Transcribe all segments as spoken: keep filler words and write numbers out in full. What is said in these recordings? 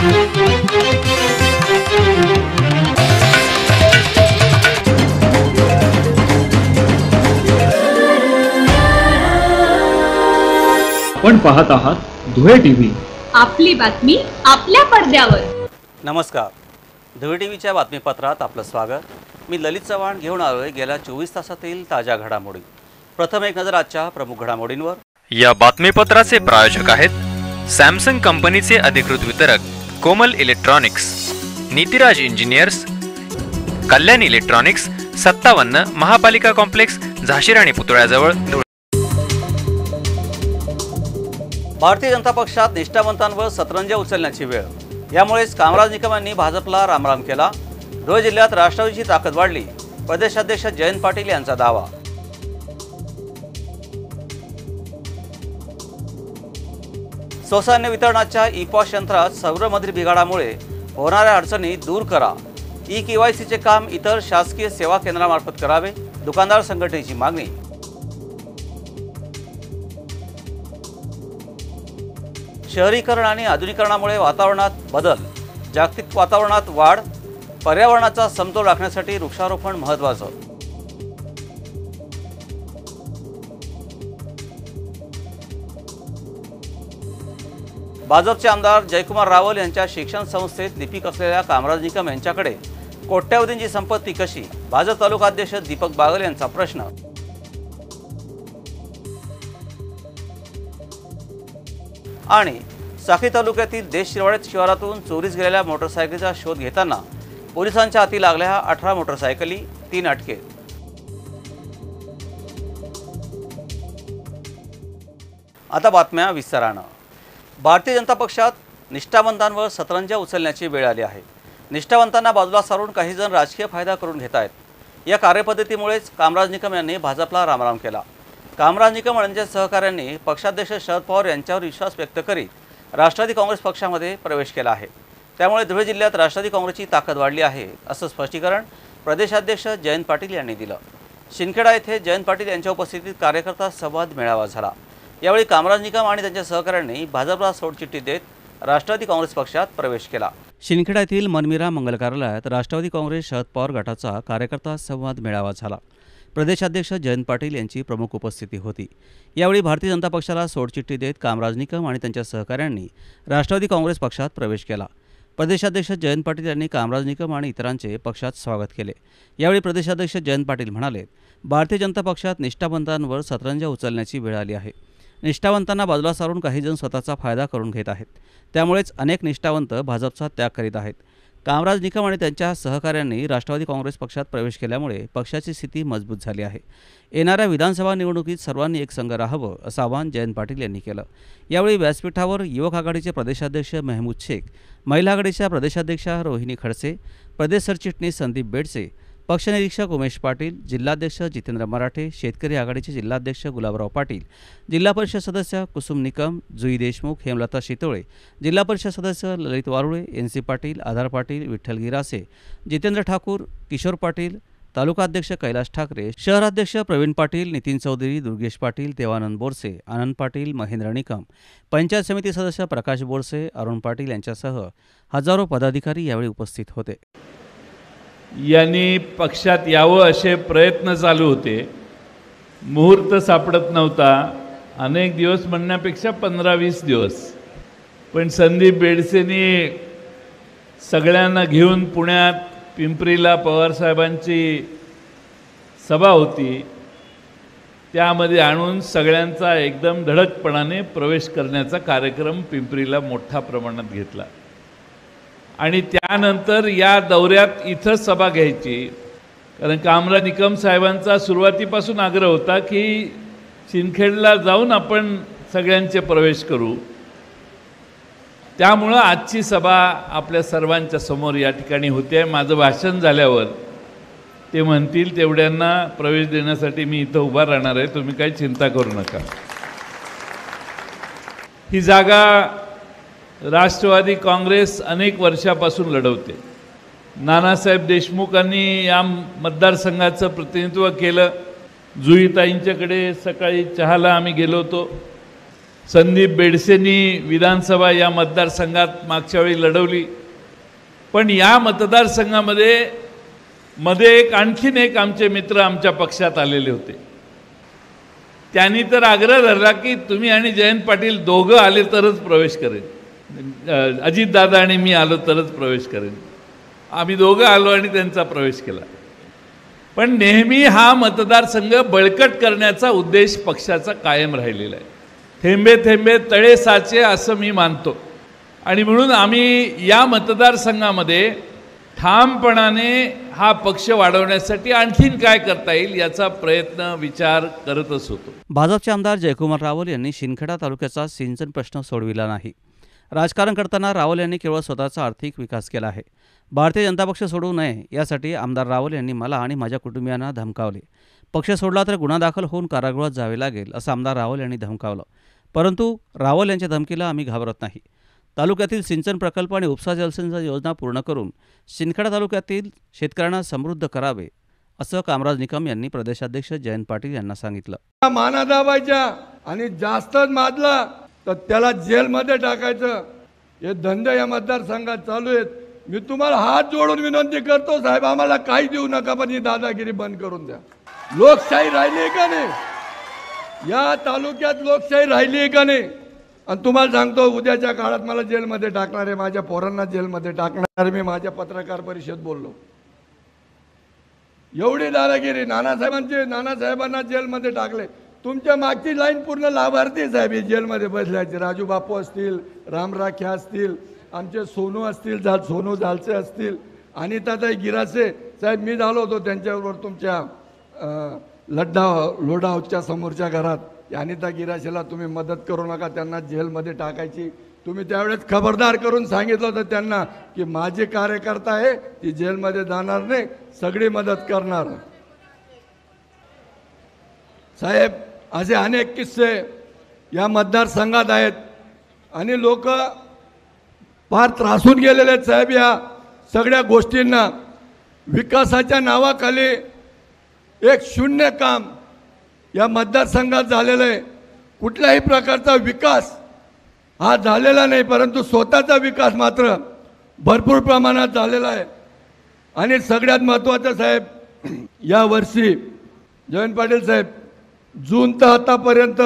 आपण पाहत आहात धुळे टीव्ही, आपली बातमी आपल्या पडद्यावर। नमस्कार, धुळे टीव्हीच्या बातमीपत्रात आपलं स्वागत। मी ललित चव्हाण घेऊन आलोय गेल्या चोवीस तासातील ताज्या घडामोडी। प्रथम एक नजर आजच्या प्रमुख घडामोडींवर। या बातमीपत्राचे प्रायोजक आहेत सॅमसंग कंपनीचे अधिकृत वितरक Komal electronics, Nitiraj engineers, Kalyan electronics, सत्तावन्न महापालिका कॉम्प्लेक्स, झाशीराणी पुतळ्याजवळ, धुळे। भारतीय जनता पक्षात निष्ठावंतांवर सतरंजा उचलण्याची वेळ, यामुळेच कामराज निकम यांनी भाजपला रामराम केला। धुळे जिल्ह्यात राष्ट्रवादीची ताकद वाढली, प्रदेशाध्यक्ष जयंत पाटील यांचा दावा। स्वसान्य वितरणाच्या ई पॉस यंत्रात सर्व्हरमधील बिघाडामुळे होणाऱ्या अडचणी दूर करा। ई केवायसीचे काम इतर शासकीय सेवा केंद्रामार्फत करावे, दुकानदार संघटनेची मागणी। शहरीकरण आणि आधुनिकीकरणामुळे वातावरणात बदल, जागतिक वातावरणात वाढ, पर्यावरणाचा समतोल राखण्यासाठी वृक्षारोपण महत्त्वाचं। भाजपचे आमदार जयकुमार रावल यांच्या शिक्षण संस्थेत लिपिक असलेल्या कामराज निकम यांच्याकडे कोट्यवधींची संपत्ती कशी? भाजप तालुकाध्यक्ष दीपक बागल यांचा प्रश्न। आणि साखळी तालुक्यातील देश शिरवाडे शिवारातून चोरीस गेलेल्या मोटरसायकलीचा शोध घेताना पोलिसांच्या हाती लागल्या अठरा मोटरसायकली, तीन अटकेत। आता बातम्या विस्तारानं। भारतीय जनता पक्षात निष्ठावंतांवर सतरंजा उचलण्याची वेळ आली आहे। निष्ठावंतांना बाजूला सारून काही जण राजकीय फायदा करून घेत आहेत। या कार्यपद्धतीमुळेच कामराज निकम यांनी भाजपला रामराम केला। कामराज निकम यांच्या सहकाऱ्यांनी पक्षाध्यक्ष शरद पवार यांच्यावर विश्वास व्यक्त करीत राष्ट्रवादी काँग्रेस पक्षामध्ये प्रवेश केला आहे। त्यामुळे धुळे जिल्ह्यात राष्ट्रवादी काँग्रेसची ताकद वाढली आहे, असं स्पष्टीकरण प्रदेशाध्यक्ष जयंत पाटील यांनी दिलं। शिंदखेडा येथे जयंत पाटील यांच्या उपस्थितीत कार्यकर्ता संवाद मेळावा झाला। यावेळी कामराज निकम आणि त्यांच्या सहकाऱ्यांनी भाजपला सोडचिठ्ठी देत राष्ट्रवादी काँग्रेस पक्षात प्रवेश केला। शिंदखेडा येथील मनमिरा मंगल कार्यालयात राष्ट्रवादी काँग्रेस शरद पवार गटाचा कार्यकर्ता संवाद मेळावा झाला। प्रदेशाध्यक्ष जयंत पाटील यांची प्रमुख उपस्थिती होती। यावेळी भारतीय जनता पक्षाला सोडचिठ्ठी देत कामराज निकम आणि त्यांच्या सहकाऱ्यांनी राष्ट्रवादी काँग्रेस पक्षात प्रवेश केला। प्रदेशाध्यक्ष जयंत पाटील यांनी कामराज निकम आणि इतरांचे पक्षात स्वागत केले। यावेळी प्रदेशाध्यक्ष जयंत पाटील म्हणाले, भारतीय जनता पक्षात निष्ठावंतांवर सतरंजा उचलण्याची वेळ आली आहे। निष्ठावंतांना बाजूला सारून काही जण स्वतःचा फायदा करून घेत आहेत। त्यामुळेच अनेक निष्ठावंत भाजपचा त्याग करीत आहेत। कामराज निकम आणि त्यांच्या सहकाऱ्यांनी राष्ट्रवादी काँग्रेस पक्षात प्रवेश केल्यामुळे पक्षाची स्थिती मजबूत झाली आहे। येणाऱ्या विधानसभा निवडणुकीत सर्वांनी एक संघ राहावं, असं आवाहन जयंत पाटील यांनी केलं। यावेळी व्यासपीठावर युवक आघाडीचे प्रदेशाध्यक्ष महमूद शेख, महिला आघाडीच्या प्रदेशाध्यक्षा रोहिणी खडसे, प्रदेश सरचिटणीस संदीप बेडसे, पक्षनिरीक्षक उमेश पाटील, जिल्हाध्यक्ष जितेंद्र मराठे, शेतकरी आघाडीचे जिल्हाध्यक्ष गुलाबराव पाटील, जिल्हा परिषद सदस्य कुसुम निकम, जुई देशमुख, हेमलता शितोळे, जिल्हा परिषद सदस्य ललित वारुळे, एन सी पाटील, आधार पाटील, विठ्ठल गिरासे, जितेंद्र ठाकूर, किशोर पाटील, तालुकाध्यक्ष कैलास ठाकरे, शहराध्यक्ष प्रवीण पाटील, नितीन चौधरी, दुर्गेश पाटील, देवानंद बोरसे, आनंद पाटील, महेंद्र निकम, पंचायत समिती सदस्य प्रकाश बोरसे, अरुण पाटील यांच्यासह हजारो पदाधिकारी यावेळी उपस्थित होते। यांनी पक्षात यावं असे प्रयत्न चालू होते, मुहूर्त सापडत नव्हता। अनेक दिवस म्हणण्यापेक्षा पंधरा वीस दिवस, पण संदीप बेडसेंनी सगळ्यांना घेऊन पुण्यात पिंपरीला पवारसाहेबांची सभा होती, त्यामध्ये आणून सगळ्यांचा एकदम धडकपणाने प्रवेश करण्याचा कार्यक्रम पिंपरीला मोठ्या प्रमाणात घेतला। आणि त्यानंतर या दौऱ्यात इथं सभा घ्यायची, कारण कामराज निकम साहेबांचा सुरुवातीपासून आग्रह होता की शिंदखेडला जाऊन आपण सगळ्यांचे प्रवेश करू। त्यामुळं आजची सभा आपल्या सर्वांच्या समोर या ठिकाणी होते। माझं भाषण झाल्यावर ते म्हणतील तेवढ्यांना प्रवेश देण्यासाठी मी इथं उभा राहणार आहे, तुम्ही काही चिंता करू नका। ही जागा राष्ट्रवादी काँग्रेस अनेक वर्षापासून लढवते। नानासाहेब देशमुखांनी या मतदारसंघाचं प्रतिनिधित्व केलं। जुईताईंच्याकडे सकाळी चहाला आम्ही गेलो होतो, संदीप बेडसेंनी विधानसभा या मतदारसंघात मागच्या वेळी लढवली, पण या मतदारसंघामध्ये मध्ये एक आणखीन एक आमचे मित्र आमच्या पक्षात आलेले होते. त्यांनी तर आग्रह धरला की तुम्ही आणि जयंत पाटील दोघं आले तरच प्रवेश करेन, अजितदादा आणि मी आलो तरच प्रवेश करेन. आम्ही दोघं आलो आणि त्यांचा प्रवेश केला. पण नेहमी हा मतदारसंघ बळकट करण्याचा उद्देश पक्षाचा कायम राहिलेला आहे. थेंबे थेंबे तळे साचे असं मी मानतो, आणि म्हणून आम्ही या मतदारसंघामध्ये ठामपणाने हा पक्ष वाढवण्यासाठी आणखीन काय करता येईल याचा प्रयत्न विचार करतच होतो. भाजपचे आमदार जयकुमार रावल यांनी शिंदखेडा तालुक्याचा सिंचन प्रश्न सोडविला नाही. राजकारण करताना रावल यांनी केवळ स्वतःचा आर्थिक विकास केला आहे. भारतीय जनता पक्ष सोडू नये यासाठी आमदार रावल यांनी मला आणि माझ्या कुटुंबियांना धमकावले. पक्ष सोडला तर गुन्हा दाखल होऊन कारागृहात जावे लागेल असं आमदार रावल यांनी धमकावलं. परंतु रावल यांच्या धमकीला आम्ही घाबरत नाही. तालुक्यातील सिंचन प्रकल्प आणि उपसा जलसिंचन योजना पूर्ण करून शिंदखेडा तालुक्यातील शेतकऱ्यांना समृद्ध करावे असं कामराज निकम यांनी प्रदेशाध्यक्ष जयंत पाटील यांना सांगितलं. माना दाबायच्या आणि जास्तच माजला तर त्याला जेलमध्ये टाकायचं, हे धंदे या मतदारसंघात चालू आहेत. मी तुम्हाला हात जोडून विनंती करतो साहेब, आम्हाला काही देऊ नका, पण ही दादागिरी बंद करून द्या. लोकशाही राहिली आहे का नाही या तालुक्यात? लोकशाही राहिली आहे का नाही? आणि तुम्हाला सांगतो, उद्याच्या काळात मला जेलमध्ये टाकणार आहे, माझ्या पोरांना जेलमध्ये टाकणार आहे. मी माझ्या पत्रकार परिषद बोललो, एवढी दादागिरी. नानासाहेबांचे नानासाहेबांना जेलमध्ये टाकले. तुमच्या मागची लाईन पूर्ण लाभार्थी साहेब ही जेलमध्ये बसल्याचे. राजू बापू असतील, रामराख्या असतील, आमचे सोनू असतील, जा सोनू झालसे असतील, अनिताताई गिरासे साहेब. मी झालो होतो त्यांच्याबरोबर तुमच्या लड्डा लोढा हाऊसच्या समोरच्या घरात. अनिता गिराशेला तुम्ही मदत करू नका, त्यांना जेलमध्ये टाकायची. तुम्ही त्यावेळेस खबरदार करून सांगितलं होतं त्यांना की माझे कार्यकर्ता आहे, ती जेलमध्ये जाणार नाही, सगळी मदत करणार. साहेब असे अनेक किस्से या मतदारसंघात आहेत आणि लोक फार त्रासून गेलेले आहेत साहेब या सगळ्या गोष्टींना. विकासाच्या नावाखाली एक शून्य काम या मतदारसंघात झालेलं आहे. कुठल्याही प्रकारचा विकास हा झालेला नाही, परंतु स्वतःचा विकास मात्र भरपूर प्रमाणात झालेला आहे. आणि सगळ्यात महत्त्वाचं साहेब, या वर्षी जयंत पाटील साहेब, जून तर आतापर्यंत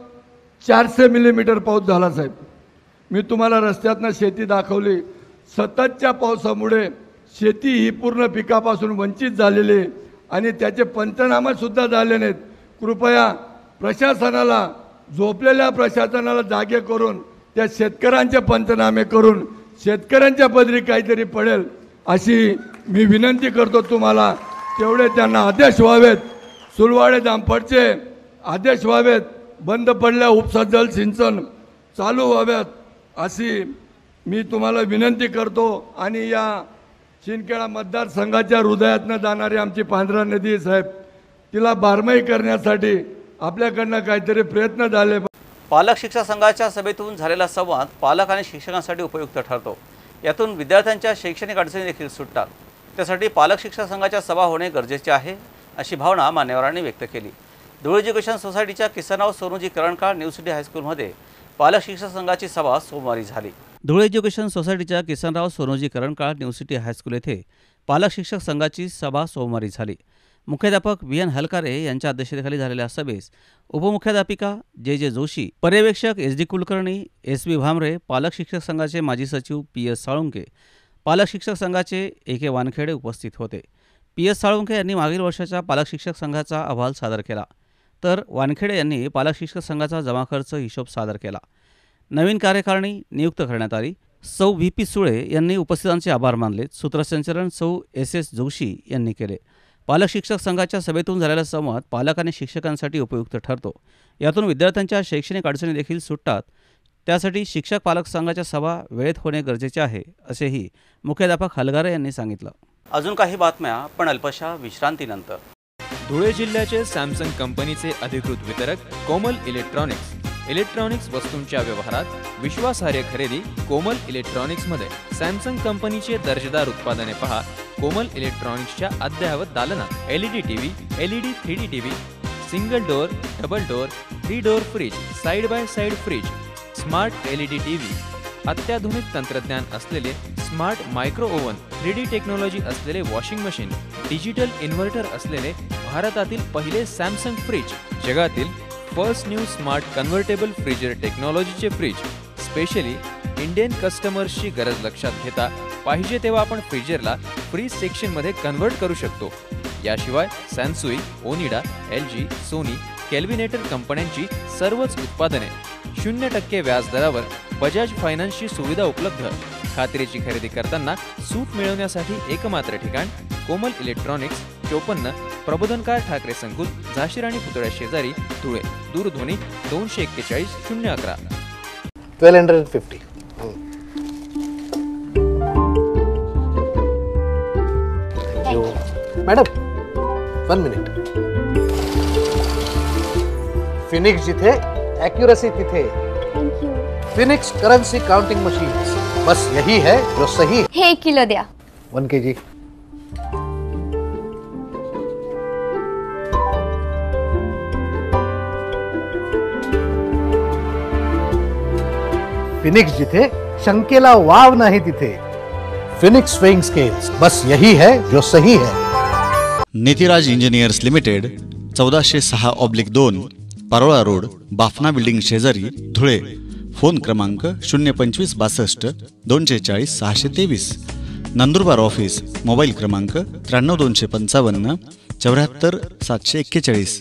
चारशे मिलीमीटर पाऊस झाला साहेब. मी तुम्हाला रस्त्यातनं शेती दाखवली. सततच्या पावसामुळे शेती ही पूर्ण पिकापासून वंचित झालेली आहे आणि त्याचे पंचनामेसुद्धा झाले नाहीत. कृपया प्रशासनाला, झोपलेल्या प्रशासनाला जागे करून त्या शेतकऱ्यांचे पंचनामे करून शेतकऱ्यांच्या पदरी काहीतरी पडेल अशी मी विनंती करतो तुम्हाला. तेवढे त्यांना आदेश व्हावेत. सुलवाडे जामफळचे आदेश व्हावेत. बंद पडल्या उपसा जल सिंचन चालू व्हाव्यात अशी मी तुम्हाला विनंती करतो. आणि या शिंदखेडा मतदारसंघाच्या हृदयातनं जाणारी आमची पांढरा नदी साहेब, तिला बारमाही करण्यासाठी आपल्याकडनं काहीतरी प्रयत्न झाले. पालक शिक्षक संघाच्या सभेतून झालेला संवाद पालक आणि शिक्षकांसाठी उपयुक्त ठरतो. यातून विद्यार्थ्यांच्या शैक्षणिक अडचणी देखील सुटतात. त्यासाठी पालक शिक्षक संघाच्या सभा होणे गरजेचे आहे अशी भावना मान्यवरांनी व्यक्त केली. धुळे एज्युकेशन सोसायटीच्या किसनराव सोनूजी करणकाळ न्यू सिटी हायस्कूलमध्ये पालक शिक्षक संघाची सभा सोमवारी झाली. धुळे एज्युकेशन सोसायटीच्या Kisanrao Sonuji Karankal new city high school येथे पालक शिक्षक संघाची सभा सोमवारी झाली. मुख्याध्यापक व्ही एन हलकारे यांच्या अध्यक्षतेखाली झालेल्या सभेस उपमुख्याध्यापिका जे जे जोशी, पर्यवेक्षक S D Kulkarni, S B Bhamre, पालक शिक्षक संघाचे माजी सचिव पी एस साळुंके, पालक शिक्षक संघाचे ए के वानखेडे उपस्थित होते. पी एस साळुंके यांनी मागील वर्षाच्या पालक शिक्षक संघाचा अहवाल सादर केला, तर वानखेडे यांनी पालक शिक्षक संघाचा जमा खर्च हिशोब सादर केला. नवीन कार्यकारिणी नियुक्त करण्यात आली. सौ व्ही पी सुळे यांनी उपस्थितांचे आभार मानले. सूत्रसंचालन सौ एस एस जोशी यांनी केले. पालक शिक्षक संघाच्या सभेतून झालेला संवाद पालक आणि शिक्षकांसाठी उपयुक्त ठरतो. यातून विद्यार्थ्यांच्या शैक्षणिक अडचणी देखील सुटतात. त्यासाठी शिक्षक पालक संघाच्या सभा वेळेत होणे गरजेचे आहे असेही मुख्याध्यापक हलगारे यांनी सांगितलं. अजून काही बातम्या पण अल्पशा विश्रांतीनंतर. धुळे जिल्ह्याचे सॅमसंग कंपनीचे अधिकृत वितरक कोमल इलेक्ट्रॉनिक्स. इलेक्ट्रॉनिक्स वस्तूंच्या व्यवहारात विश्वासार्ह खरेदी कोमल इलेक्ट्रॉनिक्समध्ये. सॅमसंग कंपनीचे दर्जेदार उत्पादने पहा कोमल इलेक्ट्रॉनिक्सच्या अद्ययावत दालनात. L E D TV, L E D three D TV, single door, double door, three door fridge, side by side fridge, smart L E D T V, अत्याधुनिक तंत्रज्ञान असलेले smart micro oven, three D technology असलेले washing machine, digital inverter असलेले भारतातील पहिले Samsung fridge, जगातील first new smart convertible freezer टेक्नॉलॉजीचे fridge, specially Indian कस्टमर्सची गरज लक्षात घेता पाहिजे तेव्हा आपण फ्रीजरला फ्रीज सेक्शनमध्ये कन्व्हर्ट करू शकतो. याशिवाय Sansui, Onida, L G, Sony, Kelvinator कंपन्यांची सर्वच उत्पादने शून्य टक्के व्याज दरावर बजाज फायनान्सची सुविधा उपलब्ध. खात्रीची खरेदी करताना सूट मिळवण्यासाठी एकमात्र ठिकाण कोमल इलेक्ट्रॉनिक्स, चोपन्न प्रबोधनकार ठाकरे संकुल, झाशीर आणि पुतळ्या शेजारी, धुळे. दूरध्वनी दोनशे एक्केचाळीस शून्य अकरा. Twelve hundred fifty. Madam one minute. Phoenix जिथे एक्यूरेसी तिथे. फिनिक्स करेंसी काउंटिंग मशीन, बस यही है जो सही. हे एक किलो द्या. वन के जी. फिनिक्स जिथे शंकेला वाव नाही तिथे. फिनिक्स वेइंग स्केल्स, बस यही है जो सही है. नितिराज इंजिनियर्स लिमिटेड, चौदाशे सहा ऑब्लिक दोन, पारोळा रोड, बाफना बिल्डिंग शेजारी, धुळे. फोन क्रमांक शून्य पंचवीस बासष्ट दोनशे चाळीस सहाशे तेवीस. नंदुरबार ऑफिस, मोबाईल क्रमांक त्र्याण्णव दोनशे पंचावन्न चौऱ्याहत्तर सातशे एक्केचाळीस.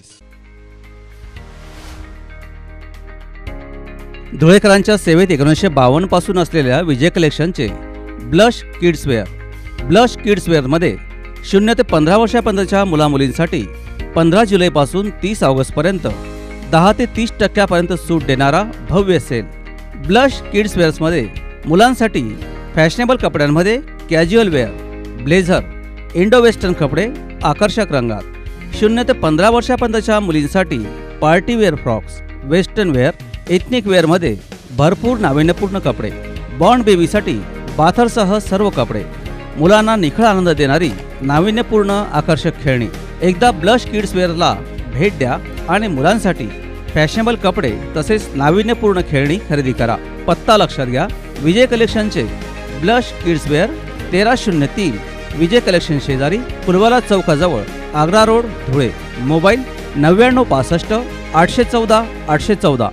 धुळेकरांच्या सेवेत एकोणीसशे बावन्न पासून असलेल्या विजय कलेक्शनचे ब्लश किड्सवेअर. ब्लश किड्सवेअरमध्ये शून्य ते पंधरा वर्षापर्यंतच्या मुलामुलींसाठी पंधरा जुलैपासून तीस ऑगस्टपर्यंत दहा ते तीस टक्क्यापर्यंत सूट देणारा भव्य सेल. ब्लश किड्सवेअर्समध्ये मुलांसाठी फॅशनेबल कपड्यांमध्ये casual wear, blazer, Indo western कपडे आकर्षक रंगात. शून्य ते पंधरा वर्षापर्यंतच्या मुलींसाठी partywear frocks, western wear, ethnic वेअरमध्ये भरपूर नाविन्यपूर्ण कपडे. बॉन्ड बेबीसाठी बाथरसह सर्व कपडे. मुलांना निखळ आनंद देणारी नाविन्यपूर्ण आकर्षक खेळणी. एकदा ब्लश किड्सवेअरला भेट द्या आणि मुलांसाठी फॅशनेबल कपडे तसेच नाविन्यपूर्ण खेळणी खरेदी करा. पत्ता लक्षात घ्या. विजय कलेक्शनचे ब्लश किड्सवेअर, तेरा शून्य तीन विजय कलेक्शन शेजारी, पुलवाला चौकाजवळ, आग्रा रोड, धुळे. मोबाईल नव्याण्णव पासष्ट आठशे चौदा आठशे चौदा.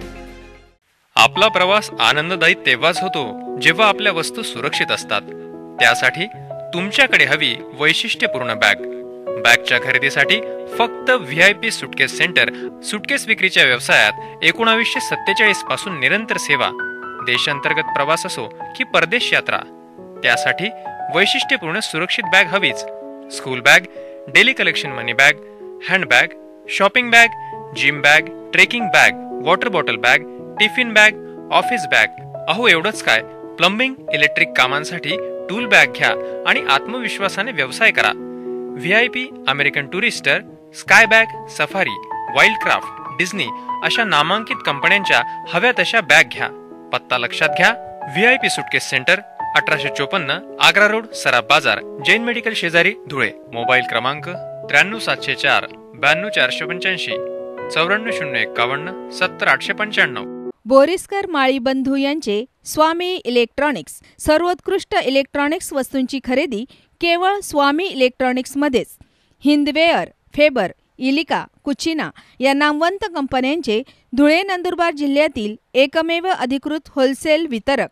आपला प्रवास आनंददायी तेव्हाच होतो जेव्हा आपल्या वस्तू सुरक्षित असतात. त्यासाठी तुमच्याकडे हवी वैशिष्ट्यपूर्ण बॅग. बॅगच्या खरेदीसाठी फक्त V I P suitcase centre. Suitcase विक्रीच्या व्यवसायात एकोणावीसशे सत्तेचाळीस पासून निरंतर सेवा. देशांतर्गत प्रवास असो की परदेश यात्रा, त्यासाठी वैशिष्ट्यपूर्ण सुरक्षित बॅग हवीच. School bag, daily collection money bag, handbag, shopping bag, gym bag, trekking bag, water bottle bag, tiffin bag, office bag. अहो एवढंच काय, प्लंबिंग, इलेक्ट्रिक कामांसाठी टूल बॅग घ्या आणि आत्मविश्वासाने व्यवसाय करा. V I P, American Tourister, Sky bag, Safari, Wildcraft, Disney अशा नामांकित कंपन्यांच्या हव्या तशा बॅग घ्या. पत्ता लक्षात घ्या. V I P suitcase centre, अठराशे चोपन्न आग्रा रोड, सराफ बाजार, जैन मेडिकल शेजारी, धुळे. मोबाईल क्रमांक त्र्याण्णव सातशे चार ब्याण्णव चारशे पंच्याऐंशी, चौऱ्याण्णव शून्य एक्कावन्न सत्तर आठशे पंच्याण्णव. बोरिस्कर माळी बंधू यांचे स्वामी इलेक्ट्रॉनिक्स. सर्वोत्कृष्ट इलेक्ट्रॉनिक्स वस्तूंची खरेदी केवळ स्वामी इलेक्ट्रॉनिक्समध्येच. हिंदवेअर, फेबर, इलिका, कुचिना या नामवंत कंपन्यांचे धुळे नंदुरबार जिल्ह्यातील एकमेव अधिकृत होलसेल वितरक.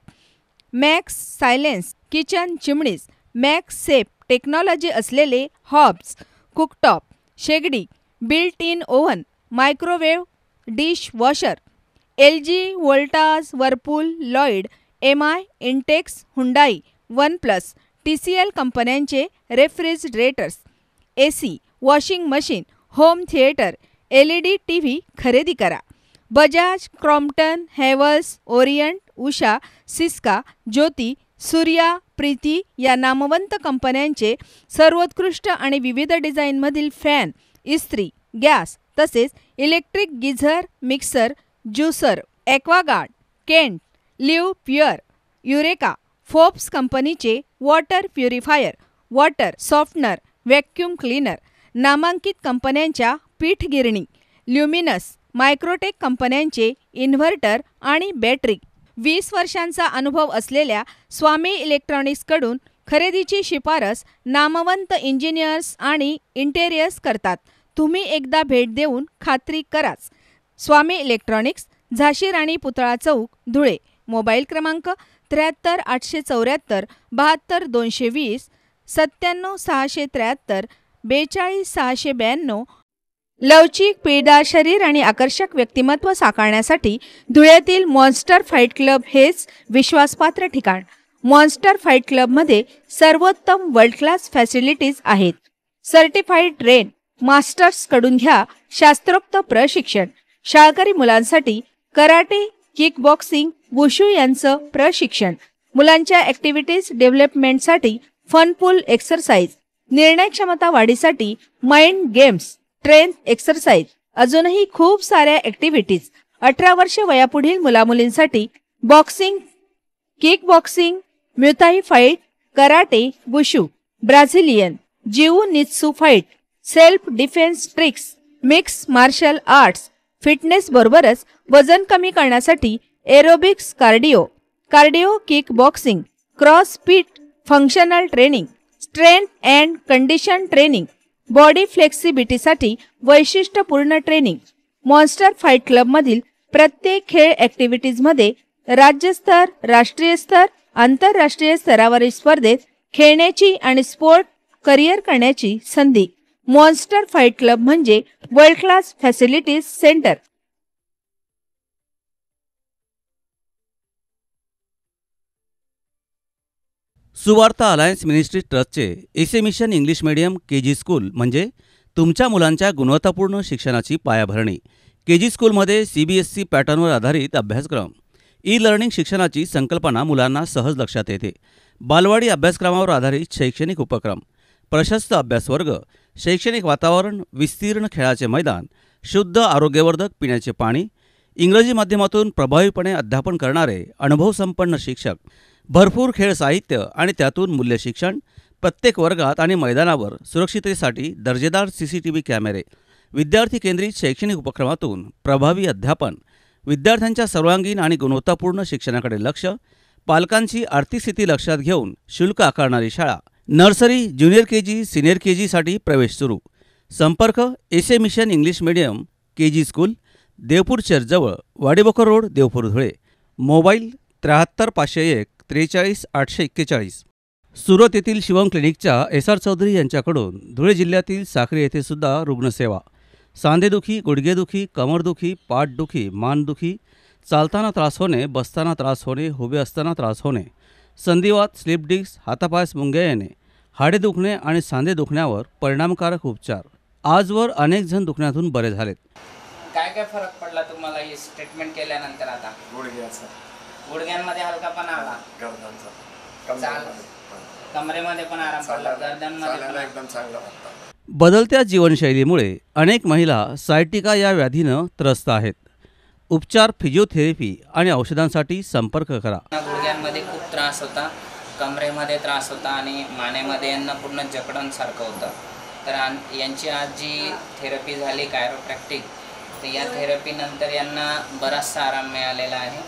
Max silence kitchen chimneys, Max safe technology असलेले हॉब्स, कुकटॉप, शेगडी, built in oven, microwave, dish washer. L G, Voltas, Whirlpool, Lloyd, M I, Intex, Hyundai, one plus, T C L कंपन्यांचे refrigerators, A C, washing machine, home theatre, L E D T V खरेदी करा. Bajaj, Crompton, Havells, Orient, Usha, Syska, Jyoti, Surya, Preethi या नामवंत कंपन्यांचे सर्वोत्कृष्ट आणि विविध डिझाईनमधील फॅन, इस्त्री, गॅस तसेच electric geyser, mixer, juicer, Aquaguard, Kent, Livpure, Eureka, Forbes कंपनीचे water purifier, water softener, vacuum cleaner, नामांकित कंपन्यांच्या पीठ गिरणी, ल्युमिनस, मायक्रोटेक कंपन्यांचे इन्व्हर्टर आणि बॅटरी. वीस वर्षांचा अनुभव असलेल्या स्वामी इलेक्ट्रॉनिक्सकडून खरेदीची शिफारस नामवंत इंजिनियर्स आणि इंटेरियर्स करतात. तुम्ही एकदा भेट देऊन खात्री कराच. स्वामी इलेक्ट्रॉनिक्स, झाशी राणी पुतळा चौक, धुळे. मोबाईल क्रमांक त्र्याहत्तर आठशे चौऱ्याहत्तर बहात्तर दोनशे वीस, सत्त्याण्णव सहाशे त्र्याहत्तर बेचाळीस सहाशे ब्याण्णव. लवचिक, पिळदार शरीर आणि आकर्षक व्यक्तिमत्व साकारण्यासाठी धुळ्यातील मॉन्स्टर फाईट क्लब हेच विश्वासपात्र ठिकाण. मॉन्स्टर फाईट क्लबमध्ये सर्वोत्तम वर्ल्ड क्लास फॅसिलिटीज आहेत. सर्टिफाईड ट्रेन मास्टर्सकडून घ्या शास्त्रोक्त प्रशिक्षण. शाळकरी मुलांसाठी कराटे, किक बॉक्सिंग, वुशू यांचं प्रशिक्षण. मुलांच्या ॲक्टिव्हिटीज डेव्हलपमेंटसाठी फनपूल एक्सरसाइज. निर्णय क्षमता वाढीसाठी माइंड गेम्स, स्ट्रेंथ एक्सरसाइज. अजूनही खूप साऱ्या ॲक्टिव्हिटीज. अठरा वर्ष वयापुढील मुलामुलींसाठी boxing, kick boxing, Muay Thai fight, karate, wushu, Brazilian, jiu jitsu fight, self defence tricks, mix martial arts. Fitness बरोबरच वजन कमी करण्यासाठी aerobics, cardio, cardio kick boxing, cross fit, functional training, strength and condition training, body फ्लेक्सिबिलिटीसाठी वैशिष्ट्यपूर्ण training. Monster fight क्लबमधील प्रत्येक खेळ ॲक्टिव्हिटीजमध्ये राज्यस्तर, राष्ट्रीय स्तर, आंतरराष्ट्रीय स्तरावरील स्पर्धेत खेळण्याची आणि स्पोर्ट करिअर करण्याची संधी. मॉन्स्टर फाईट क्लब म्हणजे world class facilities centre. Suvarta alliance ministry ट्रस्टचे एसे mission English medium K G school म्हणजे तुमच्या मुलांच्या गुणवत्तापूर्ण शिक्षणाची पायाभरणी. के जी स्कूलमध्ये सी बी एस सी पॅटर्नवर आधारित अभ्यासक्रम. ई लर्निंग शिक्षणाची संकल्पना मुलांना सहज लक्षात येते. बालवाडी अभ्यासक्रमावर आधारित शैक्षणिक उपक्रम, प्रशस्त अभ्यासवर्ग, शैक्षणिक वातावरण, विस्तीर्ण खेळाचे मैदान, शुद्ध आरोग्यवर्धक पिण्याचे पाणी, इंग्रजी माध्यमातून प्रभावीपणे अध्यापन करणारे अनुभवसंपन्न शिक्षक, भरपूर खेळ साहित्य आणि त्यातून मूल्य शिक्षण. प्रत्येक वर्गात आणि मैदानावर सुरक्षिततेसाठी दर्जेदार सी सी टी व्ही कॅमेरे. विद्यार्थी केंद्रित शैक्षणिक उपक्रमातून प्रभावी अध्यापन. विद्यार्थ्यांच्या सर्वांगीण आणि गुणवत्तापूर्ण शिक्षणाकडे लक्ष. पालकांची आर्थिक स्थिती लक्षात घेऊन शुल्क आकारणारी शाळा. Nursery, junior K G, senior K जीसाठी प्रवेश सुरू. संपर्क एसे mission English medium K G school, Devpur चर्चजवळ, वाडीबोकर रोड, देवपूर, धुळे. मोबाईल त्र्याहत्तर पाचशे एक त्रेचाळीस आठशे एक्केचाळीस. सुरत येथील शिवम क्लिनिकच्या एस आर चौधरी यांच्याकडून धुळे जिल्ह्यातील साक्री येथे सुद्धा रुग्णसेवा. सांधेदुखी, गुडघेदुखी, कमरदुखी, पाठदुखी, मानदुखी, चालताना त्रास होणे, बसताना त्रास होणे, उभे असताना त्रास होणे, संधिवात, स्लिप डिस्क, हातापायास मुंग्या येणे, हाडे दुखणे आणि सांधे दुखण्यावर परिणामकारक उपचार. आजवर अनेक जण दुखण्यातून बरे झालेत. काय काय फरक पडला तुम्हाला ही ट्रीटमेंट केल्यानंतर? आता गुडघ्याचा, गुडघ्यांमध्ये हलकापणा आला, गर्दनचा, चाल कमरेमध्ये पण आराम पडला, गर्दनमध्ये एकदम चांगला वाटतं. बदलत्या जीवनशैलीमुळे अनेक महिला सायटिका या व्याधीनं त्रस्त आहेत. उपचार, फिजिओथेरपी आणि औषधांसाठी संपर्क करा. गुडघ्यांमध्ये खूप त्रास होता, कमरेमध्ये त्रास होता आणि मानेमध्ये यांना पूर्ण जकडणसारखं होतं. तर यांची आज जी थेरपी झाली कायरोप्रॅक्टिक, तर या थेरपीनंतर यांना बराचसा आराम मिळालेला आहे.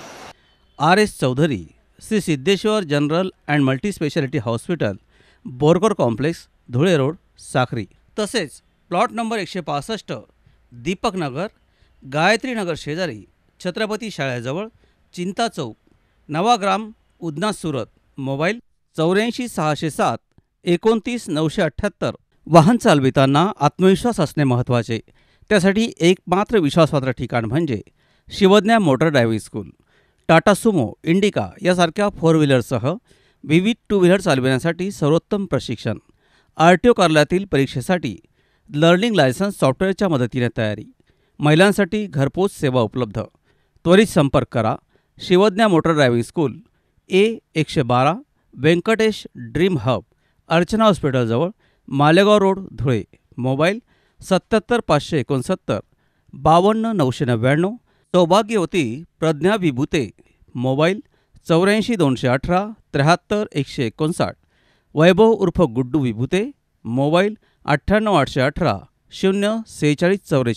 R S Chaudhari, Shri Siddheshwar general and multispeciality hospital, Borkar complex, Dhule road, Sakri. तसेच प्लॉट नंबर एकशे पासष्ट, दीपक नगर, गायत्री नगर शेजारी, छत्रपती शाळेजवळ, चिंता चौक, नवाग्राम, उदना, सुरत. मोबाईल चौऱ्याऐंशी सहाशे सात एकोणतीस नऊशे अठ्ठ्याहत्तर. वाहन चालविताना आत्मविश्वास असणे महत्त्वाचे. त्यासाठी एकमात्र विश्वासपात्र ठिकाण म्हणजे Shivadnya motor driving school. Tata Sumo, Indica यासारख्या फोर व्हीलरसह विविध टू व्हीलर चालविण्यासाठी सर्वोत्तम प्रशिक्षण. आर टी ओ कार्यालयातील परीक्षेसाठी लर्निंग लायसन्स सॉफ्टवेअरच्या मदतीने तयारी. महिलांसाठी घरपोच सेवा उपलब्ध. त्वरित संपर्क करा. Shivadnya motor driving school, A एकशे बारा, व्यंकटेश ड्रीम हब, अर्चना हॉस्पिटलजवळ, मालेगाव रोड, धुळे. मोबाईल सत्याहत्तर पाचशे एकोणसत्तर बावन्न नऊशे नव्याण्णव. सौभाग्यवती प्रज्ञा विभूते. मोबाईल चौऱ्याऐंशी दोनशे अठरा त्र्याहत्तर एकशे एकोणसाठ. वैभव उर्फ गुड्डू विभूते. मोबाईल अठ्ठ्याण्णव आठशे अठरा शून्य सेहेचाळीस चौवेचाळीस.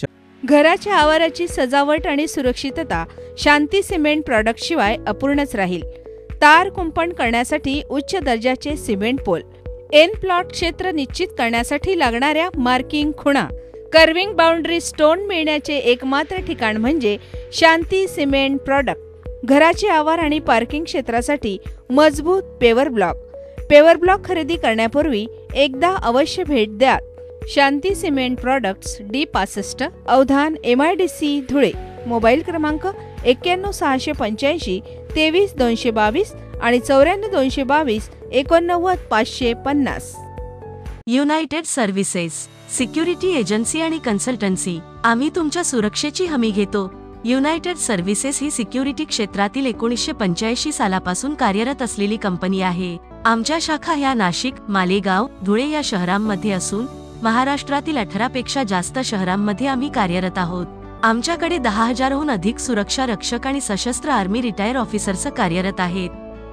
घराच्या आवाराची सजावट आणि सुरक्षितता शांती सिमेंट प्रॉडक्टशिवाय अपूर्णच राहील. तार कुंपण करण्यासाठी उच्च दर्जाचे सिमेंट पोल, एन प्लॉट क्षेत्र निश्चित करण्यासाठी लागणाऱ्या मार्किंग खुणा, कर्विंग बाउंड्री स्टोन मिळण्याचे एकमात्र ठिकाण म्हणजे शांती सिमेंट प्रॉडक्ट. घराचे आवार आणि पार्किंग क्षेत्रासाठी मजबूत पेवर ब्लॉक. पेवर ब्लॉक खरेदी करण्यापूर्वी एकदा अवश्य भेट द्या. शांती सिमेंट प्रॉडक्ट्स, डी पासष्ट, Awadhan, M I D C, Dhule. Mobile क्रमांक एक्क्याण्णव सहाशे पंच्याऐंशी तेवीस दोनशे बावीस आणि चौऱ्याण्णव दोनशे बावीस एकोणनव्वद पाचशे पन्नास. युनायटेड सर्व्हिसेस, सिक्युरिटी एजन्सी आणि कन्सल्टन्सी. आम्ही तुमच्या सुरक्षेची हमी घेतो. युनायटेड सर्व्हिसेस ही सिक्युरिटी क्षेत्रातील एकोणीसशे पंच्याऐंशी सालापासून कार्यरत असलेली कंपनी आहे. आमच्या शाखा ह्या नाशिक, मालेगाव, धुळे या शहरांमध्ये असून महाराष्ट्रातील अठरा पेक्षा जास्त शहरांमध्ये आम्ही कार्यरत आहोत. आमच्याकडे दहा हजारहून अधिक सुरक्षा रक्षक आणि सशस्त्र आर्मी रिटायर ऑफिसर्स कार्यरत आहेत.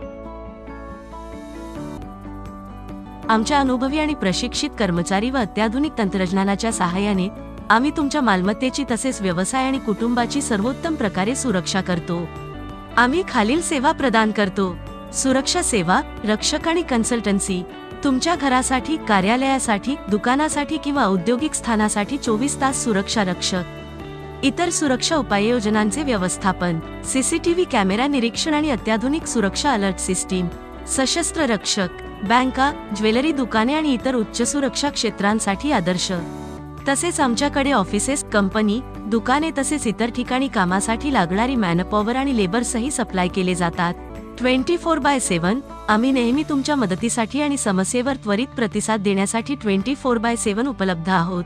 आमच्या अनुभवी आणि प्रशिक्षित कर्मचारी व अत्याधुनिक तंत्रज्ञानाच्या सहाय्याने आम्ही तुमच्या मालमत्तेची तसेच व्यवसाय आणि कुटुंबाची सर्वोत्तम प्रकारे सुरक्षा करतो. आम्ही खालील सेवा प्रदान करतो: सुरक्षा सेवा, रक्षक आणि कन्सल्टन्सी. तुमच्या घरासाठी, कार्यालयासाठी, दुकानासाठी किंवा औद्योगिक स्थानासाठी चोवीस तास सुरक्षा रक्षक. इतर सुरक्षा उपाययोजनांचे व्यवस्थापन, सीसीटीव्ही कॅमेरा निरीक्षण आणि अत्याधुनिक सुरक्षा अलर्ट सिस्टीम. सशस्त्र रक्षक, बँका, ज्वेलरी दुकाने आणि इतर उच्च सुरक्षा क्षेत्रांसाठी आदर्श. तसेच आमच्याकडे ऑफिसेस, कंपनी, दुकाने तसेच इतर ठिकाणी कामासाठी लागणारी मॅनपॉवर आणि लेबर्सही सप्लाय केले जातात. Twenty four by seven. आम्ही नेहमी तुमच्या मदतीसाठी आणि समस्येवर त्वरित प्रतिसाद देण्यासाठी ट्वेंटी फोर बाय सेवन उपलब्ध आहोत.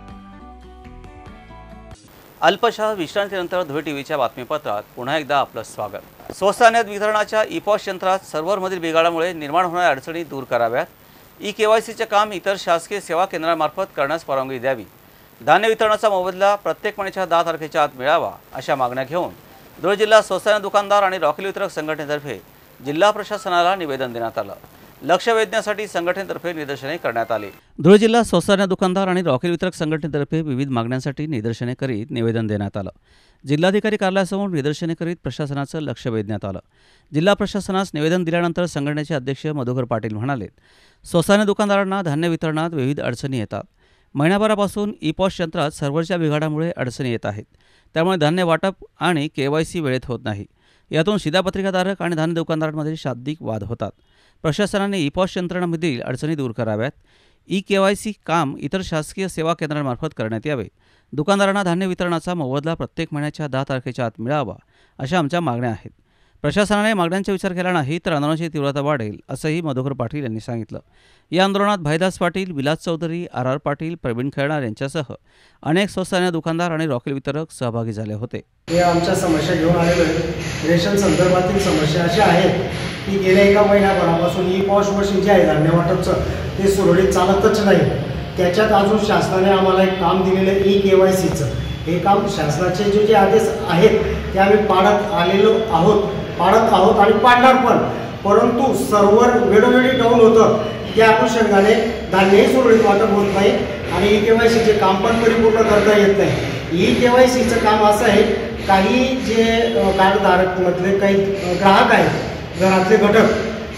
अल्पशा विश्रांतीनंतर धुळे टीव्हीच्या बातमीपत्रात पुन्हा एकदा आपलं स्वागत. स्वस्त धान्य वितरणाच्या ई पॉस यंत्रात सर्व्हरमधील बिघाडामुळे निर्माण होणाऱ्या अडचणी दूर कराव्यात. ई केवायसीचे काम इतर शासकीय सेवा केंद्रांमार्फत करण्यास परवानगी द्यावी. धान्य वितरणाचा मोबदला प्रत्येक महिन्याच्या दहा तारखेच्या आत मिळावा अशा मागण्या घेऊन धुळे जिल्हा स्वस्त धान्य दुकानदार आणि रॉकेल वितरक संघटनेतर्फे जिल्हा प्रशासनाला निवेदन देण्यात आलं. लक्ष वेधण्यासाठी संघटनेतर्फे निदर्शने करण्यात आली. धुळे जिल्हा स्वस्त धान्य दुकानदार आणि रॉकेल वितरक संघटनेतर्फे विविध मागण्यांसाठी निदर्शने करीत निवेदन देण्यात आलं. जिल्हाधिकारी कार्यालयासमोर निदर्शने करीत प्रशासनाचं लक्ष वेधण्यात आलं. जिल्हा प्रशासनास निवेदन दिल्यानंतर संघटनेचे अध्यक्ष मधुकर पाटील म्हणाले, स्वस्त धान्य दुकानदारांना धान्य वितरणात विविध अडचणी येतात. महिन्याभरापासून ई पॉस यंत्रात सर्व्हरच्या बिघाडामुळे अडचणी येत आहेत. त्यामुळे धान्य वाटप आणि केवायसी वेळेत होत नाही. यातून शिधापत्रिकाधारक आणि धान्य दुकानदारांमध्ये शाब्दिक वाद होतात. प्रशासनाने ई पॉस यंत्रणामधील अडचणी दूर कराव्यात. ई केवायसी काम इतर शासकीय सेवा केंद्रांमार्फत करण्यात यावे. दुकानदारांना धान्य वितरणाचा मोबदला प्रत्येक महिन्याच्या दहा तारखेच्या आत मिळावा अशा आमच्या मागण्या आहेत. प्रशासनाने मागण्यांचा विचार केला नाही तर आंदोलनाची तीव्रता वाढेल असंही मधुकर पाटील यांनी सांगितलं. या आंदोलनात भाईदास पाटील, विलास चौधरी, आर आर पाटील, प्रवीण खेळणार यांच्यासह अनेक स्वस्त धान्य दुकानदार आणि रॉकेल वितरक सहभागी झाले होते. हे आमच्या समस्या घेऊन आलेलो आहे. रेशन संदर्भातील समस्या अशा आहेत की गेल्या एका महिन्याभरापासून ई पॉस मशीन जे आहे धान्य वाटपचं ते सुरळीत चालतच नाही. त्याच्यात अजून शासनाने आम्हाला एक काम दिलेलं आहे ई के वाय सीचं. हे काम शासनाचे जे जे आदेश आहेत ते आम्ही पाळत आलेलो आहोत पाळत आहोत आणि पाळणार पण. परंतु सर्व्हर वेळोवेळी डाऊन होतं. त्या अनुषंगाने धान्यही सुरळीत वाटप होत नाही आणि ई के वाय सीचे काम पण परिपूर्ण करता येत नाही. ई के वाय सीचं काम असं आहे, काही जे कार्डधारकमधले काही ग्राहक आहेत, घरातले घटक,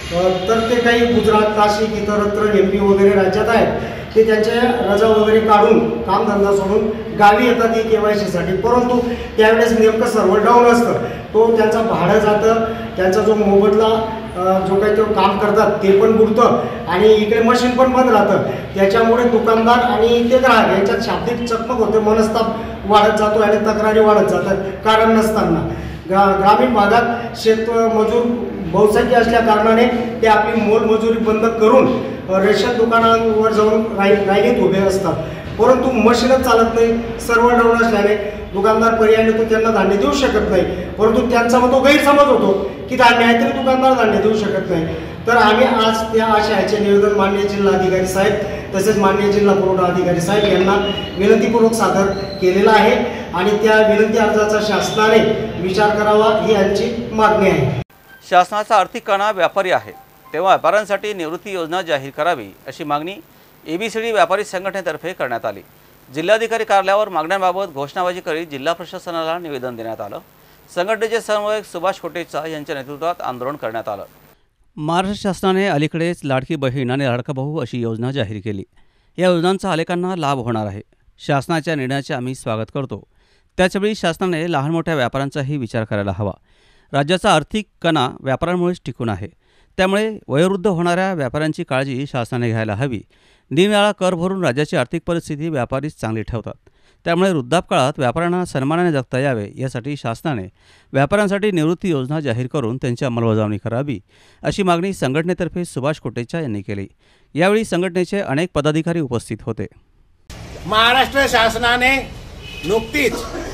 तर ते काही गुजरात, नाशिक, इतरत्र एम पी वगैरे राज्यात आहेत, ते त्यांच्या रजा वगैरे काढून कामधंदा सोडून गावी येतात ई के वाय सीसाठी. परंतु त्यावेळेस नेमकं सर्व्हर डाऊन असतं. तो त्यांचा भाडं जातं, त्यांचा जो मोबदला जो काही तो काम करतात ते पण बुडतं आणि इकडे मशीन पण बंद राहतं. त्याच्यामुळे दुकानदार आणि ते ग्राहक यांच्यात शाब्दिक चकमक होते, मनस्ताप वाढत जातो आणि तक्रारी वाढत जातात कारण नसताना. ग्रा ग्रामीण भागात शेतमजूर बहुसंख्य असल्या कारणाने ते आपली मोलमजुरी बंद करून रेशन दुकानांवर जाऊन राई राईनीत उभे असतात. परंतु मशीनच चालत नाही. सर्व्हर डाऊन असल्याने दुकानदार पर्यायाने तो त्यांना धान्य देऊ शकत नाही. परंतु त्यांचा मग तो गैरसमज होतो की धान्य आहे तरी दुकानदार धान्य देऊ शकत नाही. तर आम्ही आज त्या आशयाचे निवेदन माननीय जिल्हाधिकारी साहेब तसेच माननीय जिल्हा पुरवठा अधिकारी साहेब यांना विनंतीपूर्वक सादर केलेला आहे आणि त्या विनंती अर्जाचा शासनाने विचार करावा ही आमची मागणी आहे. शासनाचा आर्थिक कणा व्यापारी आहे, तेव्हा व्यापाऱ्यांसाठी निवृत्ती योजना जाहीर करावी अशी मागणी ए बी सी डी व्यापारी संघटनेतर्फे करण्यात आली. जिल्हाधिकारी कार्यालयावर मागण्यांबाबत घोषणाबाजी करीत जिल्हा प्रशासनाला निवेदन देण्यात आलं। संघटनेचे समन्वयक सुभाष कोटेचा यांच्या नेतृत्वात आंदोलन करण्यात आलं। महाराष्ट्र शासनाने अलीकडेच लाडकी बहीण आणि लाडका भाऊ अशी योजना जाहीर केली। या योजनांचा अनेकांना लाभ होणार आहे। शासनाच्या निर्णयाचे आम्ही स्वागत करतो। त्याचवेळी शासनाने लहान मोठ्या व्यापाऱ्यांचाही विचार करायला हवा। राज्याचा आर्थिक कणा व्यापाऱ्यांमुळेच टिकून आहे, त्यामुळे वयोवृद्ध होणाऱ्या व्यापाऱ्यांची काळजी शासनाने घ्यायला हवी। निरनिराळा कर भरून राज्याची आर्थिक परिस्थिती व्यापारीच चांगली ठेवतात, त्यामुळे वृद्धापकाळात व्यापाऱ्यांना सन्मानाने जगता यावे यासाठी शासनाने व्यापाऱ्यांसाठी निवृत्ती योजना जाहीर करून त्यांची अंमलबजावणी करावी, अशी मागणी संघटनेतर्फे सुभाष कोटेचा यांनी केली। यावेळी संघटनेचे अनेक पदाधिकारी उपस्थित होते। महाराष्ट्र शासनाने नुकतीच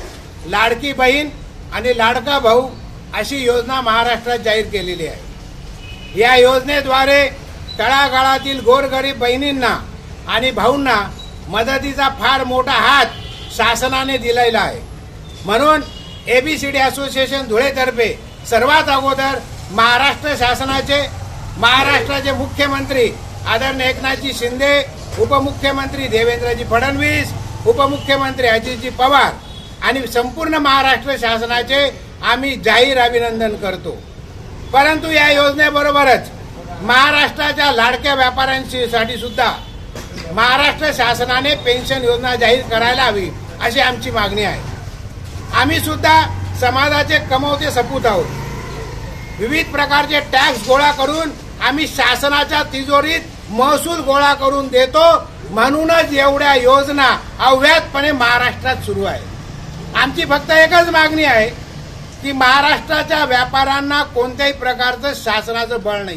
लाडकी बहीण आणि लाडका भाऊ अशी योजना महाराष्ट्रात जाहीर केलेली आहे। या योजनेद्वारे तळागाळातील गोरगरीब बहिणींना आणि भाऊंना मदतीचा फार मोठा हात शासनाने दिलेला आहे। म्हणून एबीसीडी असोसिएशन धुळेतर्फे सर्वात अगोदर महाराष्ट्र शासनाचे महाराष्ट्राचे मुख्यमंत्री आदरणीय एकनाथजी शिंदे, उपमुख्यमंत्री देवेंद्रजी फडणवीस, उपमुख्यमंत्री अजितजी पवार आणि संपूर्ण महाराष्ट्र शासनाचे आम्ही जाहीर अभिनंदन करतो। परंतु या योजनेबरोबरच महाराष्ट्राच्या लाडक्या व्यापाऱ्यांसाठी सुद्धा महाराष्ट्र शासनाने पेन्शन योजना जाहीर करायला हवी अशी आमची मागणी आहे। आम्ही सुद्धा समाजाचे कमवते सपूत आहोत। विविध प्रकारचे टॅक्स गोळा करून आम्ही शासनाच्या तिजोरीत महसूल गोळा करून देतो, म्हणूनच एवढ्या योजना अव्याहतपणे महाराष्ट्रात सुरू आहे। आमची फक्त एकच मागणी आहे की महाराष्ट्राच्या व्यापाऱ्यांना कोणत्याही प्रकारचं शासनाचं बळ नाही।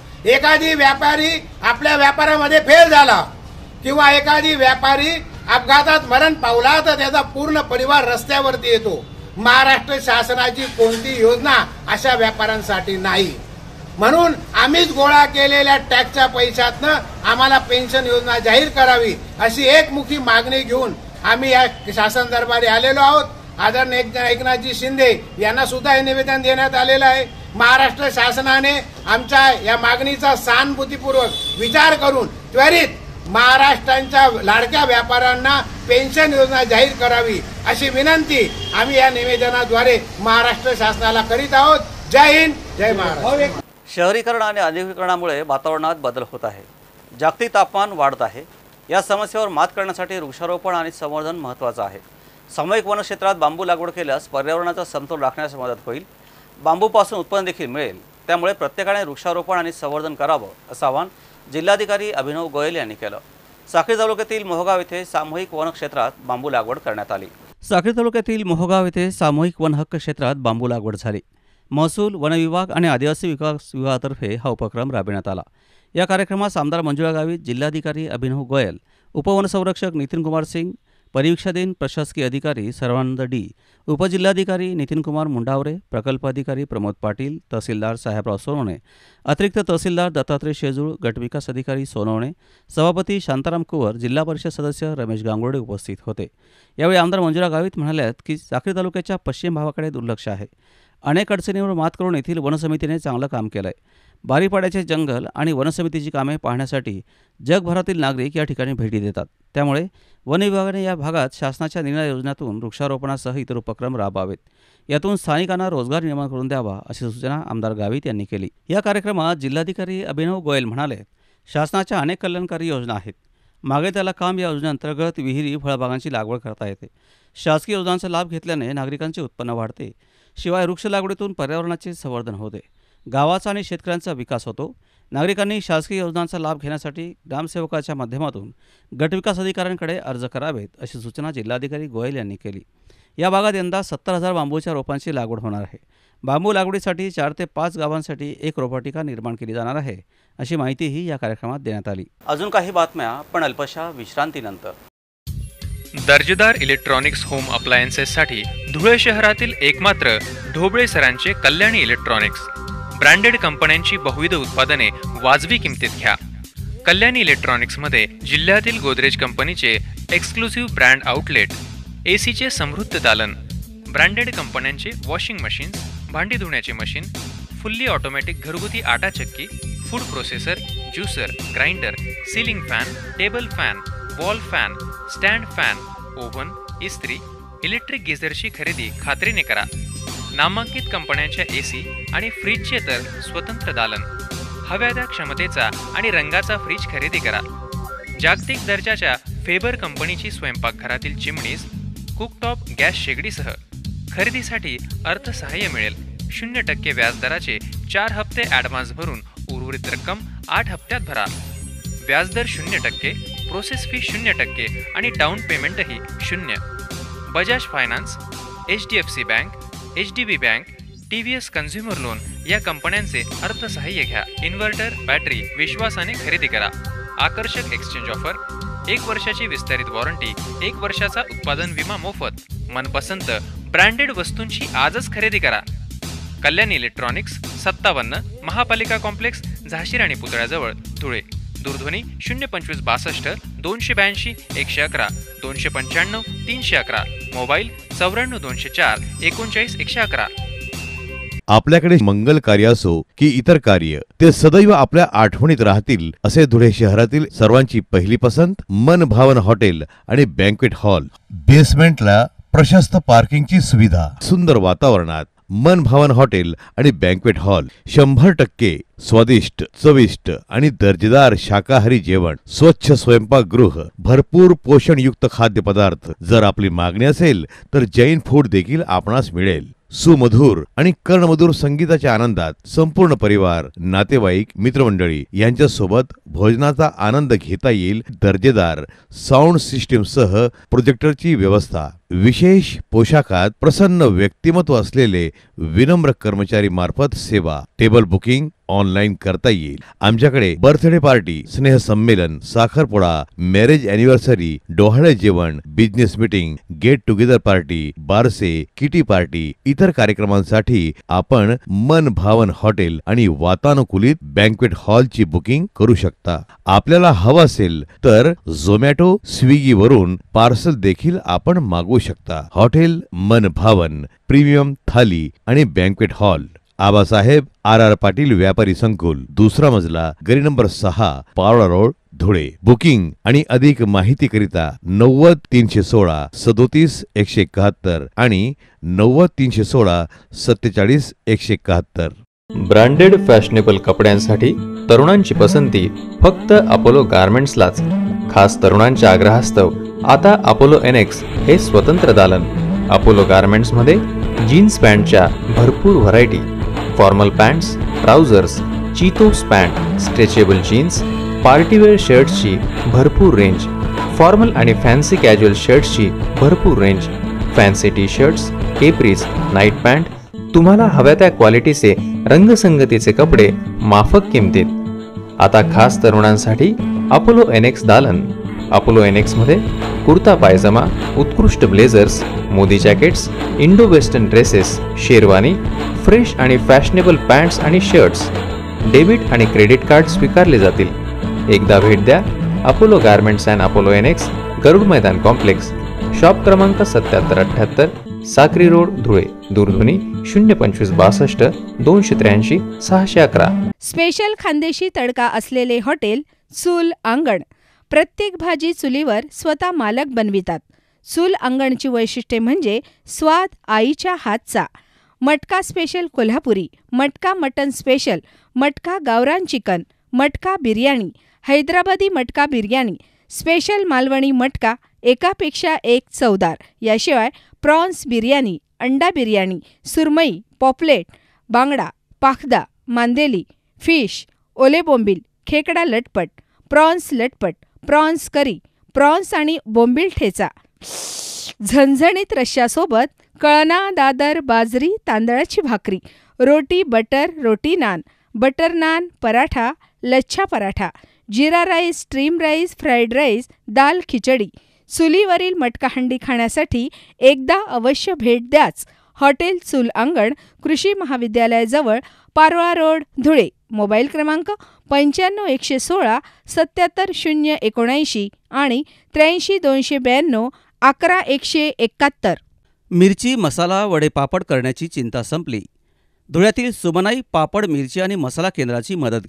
एखादी व्यापारी आपल्या व्यापारामध्ये फेल झाला किंवा एखादी व्यापारी अपघातात मरण पावला तर त्याचा पूर्ण परिवार रस्त्यावरती येतो। महाराष्ट्र शासनाची कोणती योजना अशा व्यापाऱ्यांसाठी नाही, म्हणून आम्हीच गोळा केलेल्या टॅक्सच्या पैशातनं आम्हाला पेन्शन योजना जाहीर करावी अशी एकमुखी मागणी घेऊन आम्ही या शासन दरबारी आलेलो आहोत। आदरणीय एकनाथजी शिंदे यांना सुद्धा हे निवेदन देण्यात आलेलं आहे। महाराष्ट्र शासनाने आमच्या या मागणीचा सहानुभूतीपूर्वक विचार करून त्वरित महाराष्ट्राच्या लाडक्या व्यापाऱ्यांना पेन्शन योजना जाहीर करावी अशी विनंती आम्ही या निवेदनाद्वारे महाराष्ट्र शासनाला करीत आहोत। जय हिंद, जय महाराष्ट्र। शहरीकरण आणि औद्योगिकरणामुळे वातावरणात बदल होत आहे, जागतिक तापमान वाढत आहे। या समस्येवर मात करण्यासाठी वृक्षारोपण आणि संवर्धन महत्त्वाचं आहे। सामूहिक वनक्षेत्रात बांबू लागवड केल्यास पर्यावरणाचा समतोल राखण्यास मदत होईल, बांबूपासून उत्पन्न देखील मिळेल। त्यामुळे प्रत्येकाने वृक्षारोपण आणि संवर्धन करावं असं आवाहन जिल्हाधिकारी अभिनव गोयल यांनी केलं। साक्री तालुक्यातील मोहगाव येथे सामूहिक वनक्षेत्रात बांबू लागवड करण्यात आली। साक्री तालुक्यातील मोहगाव येथे सामूहिक वन हक्क क्षेत्रात बांबू लागवड झाली। महसूल, वन विभाग आणि आदिवासी विकास विभागातर्फे हा उपक्रम राबविण्यात आला। या कार्यक्रमास आमदार मंजुळा गावित, जिल्हाधिकारी अभिनव गोयल, उपवनसंरक्षक नितीन कुमार सिंग, परीक्षाधीन प्रशासकीय अधिकारी सर्वानंद डी, उपजिल्हाधिकारी नितीन कुमार मुंडावरे, प्रकल्प अधिकारी प्रमोद पाटील, तहसीलदार साहेबराव सोनवणे, अतिरिक्त तहसीलदार दत्तात्रय शेजूळ, गटविकास अधिकारी सोनवणे, सभापती शांताराम कुवर, जिल्हा परिषद सदस्य रमेश गांगुर्डे उपस्थित होते। यावेळी आमदार मंजुळा गावित म्हणाल्यात की साक्री तालुक्याच्या पश्चिम भागाकडे दुर्लक्ष आहे। अनेक अडचणींवर मात करून येथील वनसमितीने चांगलं काम केलं आहे। बारीपाड्याचे जंगल आणि वनसमितीची कामे पाहण्यासाठी जगभरातील नागरिक या ठिकाणी भेटी देतात, त्यामुळे वन विभागाने या भागात शासनाच्या निर्णय योजनेतून वृक्षारोपणासह इतर उपक्रम राबवावेत, यातून स्थानिकांना रोजगार निर्माण करून द्यावा अशी सूचना आमदार गावित यांनी केली। या कार्यक्रमात जिल्हाधिकारी अभिनव गोयल म्हणाले, शासनाच्या अनेक कल्याणकारी योजना आहेत, मागे त्याला काम या योजनेअंतर्गत विहिरी, फळबागांची लागवड करता येते। शासकीय योजनांचा लाभ घेतल्याने नागरिकांचे उत्पन्न वाढते, शिवाय वृक्ष लागवडीतून पर्यावरणाचे संवर्धन होते, गावाचा आणि शेतकऱ्यांचा विकास होतो। नागरिकांनी शासकीय योजनांचा लाभ घेण्यासाठी ग्रामसेवकाच्या माध्यमातून गटविकास अधिकाऱ्यांकडे अर्ज करावेत अशी सूचना जिल्हाधिकारी गोयल यांनी केली। या भागात यंदा सत्तर हजार बांबूच्या रोपांची लागवड होणार आहे। बांबू लागवडीसाठी चार ते पाच गावांसाठी एक रोपवाटिका निर्माण केली जाणार आहे अशी माहितीही या कार्यक्रमात देण्यात आली। अजून काही बातम्या पण अल्पशा विश्रांतीनंतर। दर्जेदार इलेक्ट्रॉनिक्स होम अप्लायन्सेससाठी धुळे शहरातील एकमात्र ढोबळे सरांचे कल्याणी इलेक्ट्रॉनिक्स। ब्रँडेड कंपन्यांची बहुविध उत्पादने वाजवी किमतीत घ्या। कल्याणी इलेक्ट्रॉनिक्समध्ये जिल्ह्यातील गोदरेज कंपनीचे एक्सक्लुसिव्ह ब्रँड आउटलेट, एसीचे समृद्ध दालन, ब्रँडेड कंपन्यांचे वॉशिंग मशीन, भांडी धुण्याचे मशीन, फुल्ली ऑटोमॅटिक घरगुती आटा चक्की, food processor, juicer, grinder, ceiling fan, table fan, wall fan, stand fan, oven, इस्त्री, इलेक्ट्रिक गिझरची खरेदी खात्रीने करा. नामांकित कंपन्यांच्या एसी आणि फ्रीजचे तर स्वतंत्र दालन. हव्या त्या क्षमतेचा आणि रंगाचा फ्रीज खरेदी करा. जागतिक दर्जाच्या फेबर कंपनीची स्वयंपाकघरातील चिमणीज, कुकटॉप गॅस शेगडीसह खरेदीसाठी अर्थसहाय्य मिळेल. शून्य टक्के व्याजदराचे चार हप्ते ॲडव्हान्स भरून उर्वरित रक्कम आठ हप्त्यात भरा. व्याजदर शून्य टक्के, प्रोसेस फी शून्य टक्के आणि डाऊन पेमेंटही शून्य. Bajaj finance, H D F C bank, H D B bank, T V S consumer loan या कंपन्यांचे अर्थसहाय्य घ्या. इन्व्हर्टर, बॅटरी विश्वासाने खरेदी करा. आकर्षक एक्सचेंज ऑफर, एक वर्षाची विस्तारित वॉरंटी, एक वर्षाचा उत्पादन विमा मोफत. मनपसंत ब्रँडेड वस्तूंची आजच खरेदी करा. कल्याण इलेक्ट्रॉनिक्स, सत्तावन्न, महापालिका कॉम्प्लेक्स, झाशीर आणि पुतळ्याजवळ, धुळे. दूरध्वनी शून्य पंचवीस बासष्ट दोनशे ब्याऐंशी एकशे अकरा, दोनशे पंच्याण्णव तीनशे अकरा. मोबाईल चौऱ्याण्णव दोनशे चार एकोणचाळीस एकशे अकरा. आपल्याकडे मंगल कार्य असो की इतर कार्य, ते सदैव आपल्या आठवणीत राहतील असे धुळे शहरातील सर्वांची पहिली पसंत मन भावन हॉटेल आणि बँक्वेट हॉल. बेसमेंटला प्रशस्त पार्किंगची सुविधा, सुंदर वातावरणात मन भावन हॉटेल आणि बँक्वेट हॉल. शंभर टक्के स्वादिष्ट, चविष्ट आणि दर्जेदार शाकाहारी जेवण, स्वच्छ स्वयंपाकगृह, भरपूर पोषणयुक्त खाद्यपदार्थ. जर आपली मागणी असेल तर जैन फूड देखील आपणास मिळेल. सुमधुर आणि कर्णमधुर संगीताच्या आनंदात संपूर्ण परिवार, नातेवाईक, मित्रमंडळी यांच्या सोबत भोजनाचा आनंद घेता येईल. दर्जेदार साऊंड सिस्टीम सह प्रोजेक्टरची व्यवस्था. विशेष पोशाखात प्रसन्न व्यक्तिमत्व असलेले विनम्र कर्मचारी मार्फत सेवा. टेबल बुकिंग ऑनलाईन करता येईल. आमच्याकडे बर्थडे पार्टी, स्नेह संमेलन, साखरपुडा, मॅरेज अॅनिव्हर्सरी, डोहाळे जेवण, business meeting, get together party, बारसे, किटी पार्टी, इतर कार्यक्रमांसाठी आपण मन भावन हॉटेल आणि वातानुकूलित बँक्वेट हॉलची बुकिंग करू शकता. आपल्याला हवं असेल तर झोमॅटो, स्विगी वरून पार्सल देखील आपण मागवू शकता. हॉटेल मन भावन, प्रीमियम थाली आणि banquet hall. Abasaheb R R Patil व्यापारी संकुल, दुसरा मजला, गली नंबर सहा, पारोळा रोड, धुळे. बुकिंग आणि अधिक माहितीकरिता नव्वद तीनशे सोळा सदोतीस एकशे एकाहत्तर आणि नव्वद तीनशे सोळा सत्तेचाळीस एकशे एकाहत्तर. ब्रँडेड फॅशनेबल कपड्यांसाठी तरुणांची पसंती फक्त अपोलो गारमेंट्सलाच. खास तरुणांच्या आग्रहास्तव आता अपोलो एनेक्स हे स्वतंत्र दालन. अपोलो गारमेंट्समध्ये जीन्स पॅन्टच्या भरपूर व्हरायटी, फॉर्मल पॅन्ट्स, ट्राउझर्स, चीतोस पॅन्ट, स्ट्रेचेबल जीन्स, पार्टीवेअर शर्ट्सची भरपूर रेंज, फॉर्मल आणि फॅन्सी कॅज्युअल शर्ट्सची भरपूर range, fancy T shirts, capris, night pant, तुम्हाला हव्या त्या क्वालिटीचे रंगसंगतीचे कपडे माफक किमतीत. आता खास तरुणांसाठी अपोलो एनेक्स दालन. अपोलो एनेक्समध्ये कुर्ता पायजमा, उत्कृष्ट blazers, Modi jackets, Indo western dresses, sherwani, fresh आणि फॅशनेबल पॅन्ट्स आणि शर्ट्स. डेबिट आणि क्रेडिट कार्ड स्वीकारले जातील. एकदा भेट द्या. Apollo garments and Apollo annex, Garud Maidan complex, shop क्रमांक सत्याहत्तर अठ्ठ्याहत्तर, साक्री रोड, धुळे. दूरध्वनी शून्य पंचवीस बासष्ट दोनशे त्र्याऐंशी सहाशे अकरा. स्पेशल खानदेशी तडका असलेले हॉटेल चूल अंगण. प्रत्येक भाजी चुलीवर स्वतः मालक बनवितात. चूल अंगणची वैशिष्ट्ये म्हणजे स्वाद आईच्या हातचा. मटका स्पेशल कोल्हापुरी, मटका मटन स्पेशल, मटका गावरान चिकन, मटका बिर्याणी, हैदराबादी मटका बिर्याणी, स्पेशल मालवणी मटका, एकापेक्षा एक चवदार. याशिवाय प्रॉन्स बिर्याणी, अंडा बिर्याणी, सुरमई, पॉपलेट, बांगडा, पाखदा, मांदेली, फिश, ओले बोंबील, खेकडा लटपट, प्रॉन्स लटपट, प्रॉन्स करी, प्रॉन्स आणि बोंबील ठेचा, झणझणीत रश्श्यासोबत कळना, दादर, बाजरी, तांदळाची भाकरी, रोटी बटर, रोटी naan, butter naan, paratha, lachha paratha, jeera rice, stream rice, fried rice, दाल खिचडी. चुलीवरील मटकाहंडी खाण्यासाठी एकदा अवश्य भेट द्याच. हॉटेल चूल अंगण, कृषी महाविद्यालयाजवळ, पारोळा रोड, धुळे. मोबाईल क्रमांक पंच्याण्णव एकशे सोळा सत्याहत्तर शून्य एकोणऐंशी आणि त्र्याऐंशी दोनशे ब्याण्णव अकरा एकशे एकाहत्तर. मिरची, मसाला, वडे, पापड करण्याची चिंता संपली. धुळ्यातील सुमनाई पापड, मिरची आणि मसाला केंद्राची मदत घ्या.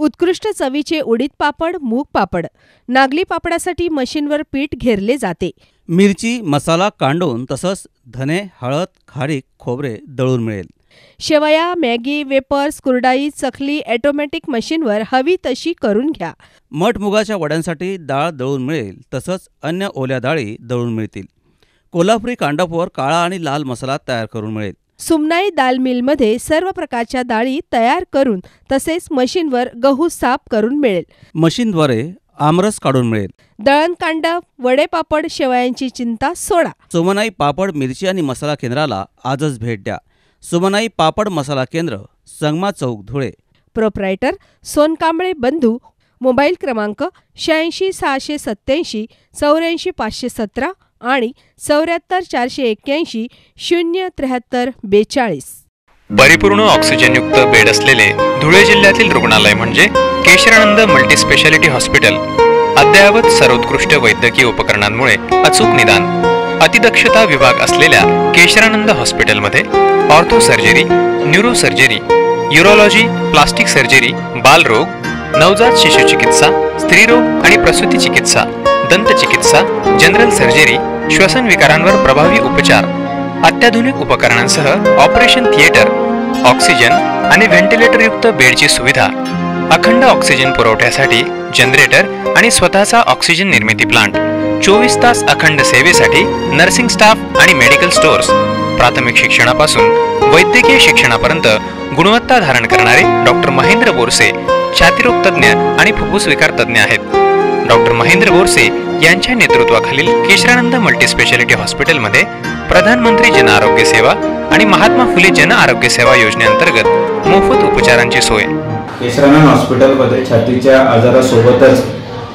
उत्कृष्ट चवीचे उडीद पापड, मूग पापड. नागली पापडासाठी मशीनवर पीठ घेरले जाते. मिरची, मसाला कांडून तसंच धने, हळद, खारीक, खोबरे दळून मिळेल. शेवया, मॅगी, वेपर्स, कुरडाई, चकली ऑटोमॅटिक मशीनवर हवी तशी करून घ्या. मठ मुगाच्या वड्यांसाठी डाळ दळून मिळेल तसंच अन्य ओल्या डाळी दळून मिळतील. कोल्हापुरी कांडापोर काळा आणि लाल मसाला तयार करून मिळेल. सुमनाई दाल मिलमध्ये सर्व प्रकारच्या डाळी तयार करून तसेच मशीनवर गहू साफ करून मिळेल. मशीनद्वारे आमरस काढून मिळेल. दळण कांडा, वडे पापड, शेवयांची चिंता सोडा. सुमनाई पापड, मिरची आणि मसाला केंद्राला आजच भेट द्या. सुमनाई पापड मसाला केंद्र, संगमा चौक, धुळे. प्रोप्रायटर सोनकांबळे बंधू. मोबाईल क्रमांक शहाऐंशी सहाशे सत्याऐंशी चौऱ्याऐंशी पाचशे सतरा आणि चौऱ्याहत्तर चारशे एक्क्याऐंशी शून्य त्र्याहत्तर बेचाळीस. परिपूर्ण ऑक्सिजनयुक्त बेड असलेले धुळे जिल्ह्यातील रुग्णालय म्हणजे केशरानंद मल्टीस्पेशालिटी हॉस्पिटल. अद्ययावत सर्वोत्कृष्ट वैद्यकीय उपकरणांमुळे अचूक निदान. अतिदक्षता विभाग असलेल्या केशरानंद हॉस्पिटलमध्ये ortho surgery, neuro surgery, urology, plastic surgery, बालरोग, नवजात शिशु चिकित्सा, स्त्रीरोग आणि प्रसूती चिकित्सा, दंतचिकित्सा, जनरल सर्जरी, श्वसन विकारांवर प्रभावी उपचार, अत्याधुनिक उपकरणांसह ऑपरेशन थिएटर, ऑक्सिजन आणि व्हेंटिलेटरयुक्त बेडची सुविधा, अखंड ऑक्सिजन पुरवठ्यासाठी जनरेटर आणि स्वतःचा ऑक्सिजन निर्मिती प्लांट, चोवीस तास अखंड सेवेसाठी नर्सिंग स्टाफ आणि मेडिकल स्टोअर्स. प्राथमिक शिक्षणापासून वैद्यकीय शिक्षणापर्यंत गुणवत्ता धारण करणारे डॉक्टर महेंद्र बोरसे छातीरोग तज्ज्ञ आणि फुफ्फुस विकार तज्ज्ञ आहेत. डॉक्टर महेंद्र बोरसे यांच्या नेतृत्वाखालील केशरानंद मल्टीस्पेशालिटी हॉस्पिटलमध्ये प्रधानमंत्री जन आरोग्य सेवा आणि महात्मा फुले जन आरोग्य सेवा योजनेअंतर्गत मोफत उपचारांची सोय. केशरानंद हॉस्पिटलमध्ये छातीच्या आजारासोबतच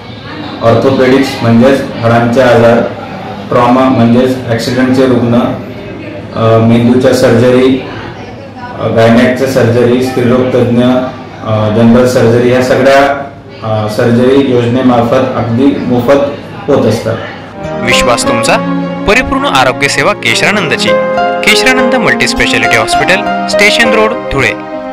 ऑर्थोपेडिक्स म्हणजेच हाडांचे आजार, ट्रॉमा म्हणजेच ॲक्सिडेंटचे रुग्ण, मेंदूच्या सर्जरी, गायनॅकच्या सर्जरी, स्त्रीरोग तज्ज्ञ, जनरल सर्जरी या सगळ्या सर्जरी योजनेमार्फत अगदी मोफत होत असतात. विश्वास तुमचा, परिपूर्ण आरोग्य सेवा केशरानंदची. Kesharanand multispeciality hospital, station road, Dhule.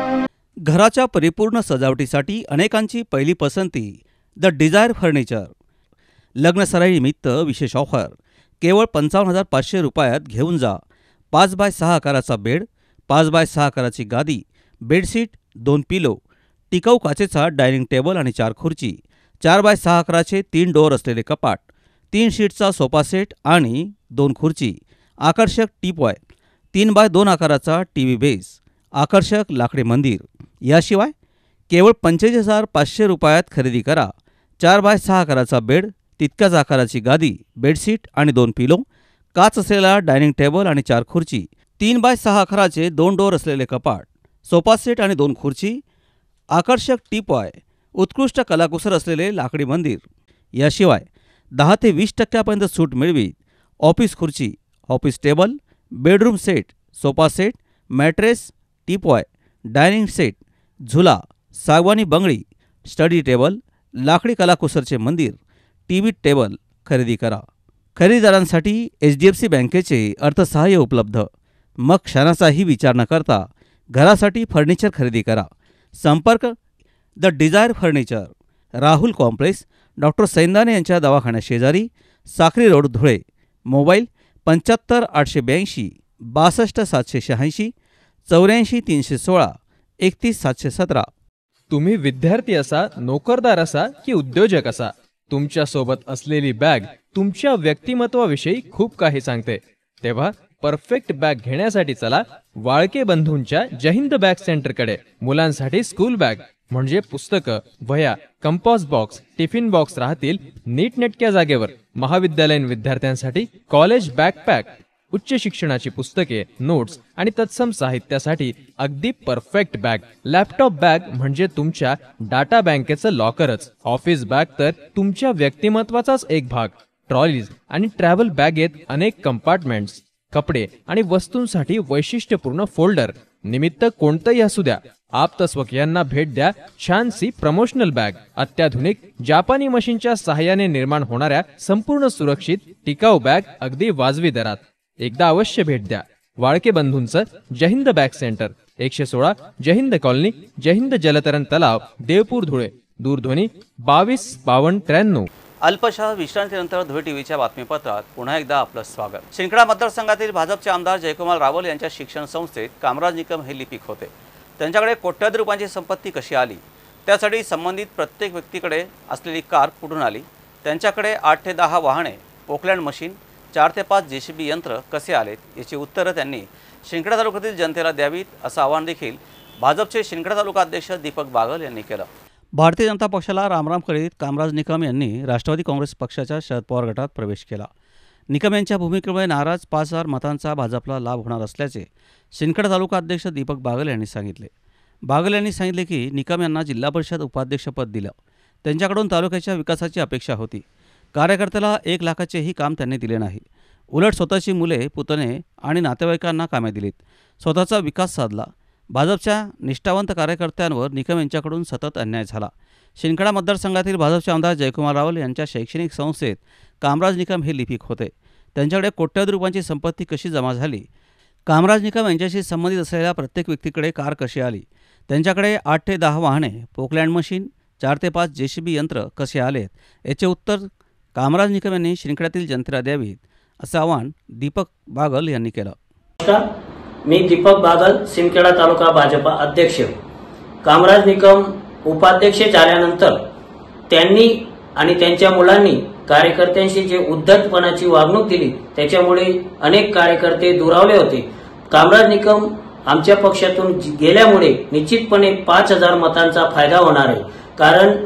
घराच्या परिपूर्ण सजावटीसाठी अनेकांची पहिली पसंती द डिझायर फर्निचर. लग्नसराईनिमित्त विशेष ऑफर. केवळ पंचावन्न हजार पाचशे रुपयात घेऊन जा. पाच बाय सहा आकाराचा बेड, पाच बाय सहा आकाराची गादी, बेडशीट, दोन पिलो, टिकाऊ काचेचा डायनिंग टेबल आणि चार खुर्ची, चार बाय सहा आकाराचे तीन डोअर असलेले कपाट, तीन शीटचा सोफा सेट आणि दोन खुर्ची, आकर्षक टीपॉय, तीन बाय दोन आकाराचा टी व्ही बेस, आकर्षक लाकडी मंदिर. याशिवाय केवळ पंचेचाळीस हजार पाचशे रुपयात खरेदी करा. चार बाय सहा आकाराचा बेड, तितक्याच आकाराची गादी, बेडशीट आणि दोन पिलो, काच असलेला डायनिंग टेबल आणि चार खुर्ची, तीन बाय सहा आकाराचे दोन डोअर असलेले कपाट, सोफा सेट आणि दोन खुर्ची, आकर्षक टीपॉय, उत्कृष्ट कलाकुसर असलेले लाकडी मंदिर. याशिवाय दहा ते वीस टक्क्यापर्यंत सूट मिळवीत ऑफिस खुर्ची, office table, bedroom set, sofa set, mattress, teapoy, dining set, झुला, सागवानी बंगडी, स्टडी टेबल, लाकडी कलाकुसरचे मंदिर, टी व्ही टेबल खरेदी करा. खरेदीदारांसाठी एच डी एफ सी बँकेचे अर्थसहाय्य उपलब्ध. मग क्षणाचाही विचार न करता घरासाठी फर्निचर खरेदी करा. संपर्क the desire furniture, Rahul complex, doctor Saindane यांच्या दवाखान्या शेजारी, साक्री रोड, धुळे. मोबाईल पंच्याहत्तर आठशे ब्याऐंशी बासष्ट सातशे शहाऐंशी चौऱ्याऐंशी तीनशे सोळा एकतीस सातशे सतरा. तुम्ही विद्यार्थी असा, नोकरदार असा की उद्योजक असा, तुमच्या सोबत असलेली बॅग तुमच्या व्यक्तिमत्वाविषयी खूप काही सांगते. तेव्हा परफेक्ट बॅग घेण्यासाठी चला वाळके बंधूंच्या जयहिंद बॅग सेंटरकडे. मुलांसाठी स्कूल बॅग म्हणजे पुस्तकं, वह्या, कंपास बॉक्स, टिफिन बॉक्स राहतील नीटनेटक्या जागेवर. महाविद्यालयीन विद्यार्थ्यांसाठी कॉलेज बॅकपॅक, उच्च शिक्षणाची पुस्तके, नोट्स आणि तत्सम साहित्यासाठी अगदी परफेक्ट बॅग. लॅपटॉप बॅग म्हणजे तुमच्या डाटा बँकेचं लॉकरच. ऑफिस बॅग तर तुमच्या व्यक्तिमत्वाचाच एक भाग. ट्रॉलीज आणि ट्रॅव्हल बॅगेत अनेक कंपार्टमेंट्स, कपडे आणि वस्तूंसाठी वैशिष्ट्यपूर्ण फोल्डर. निमित्त कोणतंही असू द्या, आप्तस्वकीयांना भेट द्या छानसी प्रमोशनल बॅग. अत्याधुनिक जापानी मशीनच्या सहाय्याने निर्माण होणाऱ्या संपूर्ण सुरक्षित टिकाऊ बॅग अगदी वाजवी दरात. एकदा अवश्य भेट द्या. वाळके बंधूंचं जय हिंद बॅग सेंटर, एकशे सोळा जय हिंद कॉलनी, जय हिंद जलतरण तलाव, देवपूर, धुळे. दूरध्वनी बावीस बावन्न त्र्याण्णव. अल्पशा विश्रांतीनंतर धुळे टीव्हीच्या बातमीपत्रात पुन्हा एकदा आपलं स्वागत. शिंदखेडा मतदारसंघातील भाजपचे आमदार जयकुमार रावल यांच्या शिक्षण संस्थेत कामराज निकम हे लिपिक होते. त्यांच्याकडे कोट्यावधी रुपयांची संपत्ती कशी आली, त्यासाठी संबंधित प्रत्येक व्यक्तीकडे असलेली कार कुठून आली, त्यांच्याकडे आठ ते दहा वाहने, पोकलँड मशीन, चार ते पाच जे सी बी यंत्र कसे आलेत याची उत्तरं त्यांनी शिंदखेडा तालुक्यातील जनतेला द्यावीत असं आवाहन देखील भाजपचे शिंदखेडा तालुका अध्यक्ष दीपक बागल यांनी केलं. भारतीय जनता पक्षाला रामराम करीत कामराज निकम यांनी राष्ट्रवादी काँग्रेस पक्षाच्या शरद पवार गटात प्रवेश केला. निकम यांच्या भूमिकेमुळे नाराज पाच हजार मतांचा भाजपला लाभ होणार असल्याचे शिंदखेडा तालुका अध्यक्ष दीपक बागल यांनी सांगितले. बागल यांनी सांगितले की निकम यांना जिल्हा परिषद उपाध्यक्षपद दिलं. त्यांच्याकडून तालुक्याच्या विकासाची अपेक्षा होती. कार्यकर्त्याला एक लाखाचेही काम त्यांनी दिले नाही. उलट स्वतःची मुले, पुतणे आणि नातेवाईकांना कामे दिलीत. स्वतःचा विकास साधला. भाजपच्या निष्ठावंत कार्यकर्त्यांवर निकम यांच्याकडून सतत अन्याय झाला. शिंदखेडा मतदारसंघातील भाजपचे आमदार जयकुमार रावल यांच्या शैक्षणिक संस्थेत कामराज निकम हे लिपिक होते. त्यांच्याकडे कोट्यावधी रुपयांची संपत्ती कशी जमा झाली, कामराज निकम यांच्याशी संबंधित असलेल्या प्रत्येक व्यक्तीकडे कार कशी आली, त्यांच्याकडे आठ ते दहा वाहने, पोकलँड मशीन, चार ते पाच जे सी बी यंत्र कसे आलेत याचे उत्तर कामराज निकम यांनी शिंदखेड्यातील जनतेला द्यावीत असं आवाहन दीपक बागल यांनी केलं. मी दीपक बागल, शिंदखेडा तालुका भाजपा अध्यक्ष. कामराज निकम उपाध्यक्ष झाल्यानंतर त्यांनी आणि त्यांच्या मुलांनी कार्यकर्त्यांशी जे उद्धटपणाची वागणूक दिली त्याच्यामुळे अनेक कार्यकर्ते दुरावले होते. कामराज निकम आमच्या पक्षातून गेल्यामुळे निश्चितपणे पाच हजार मतांचा फायदा होणार आहे. कारण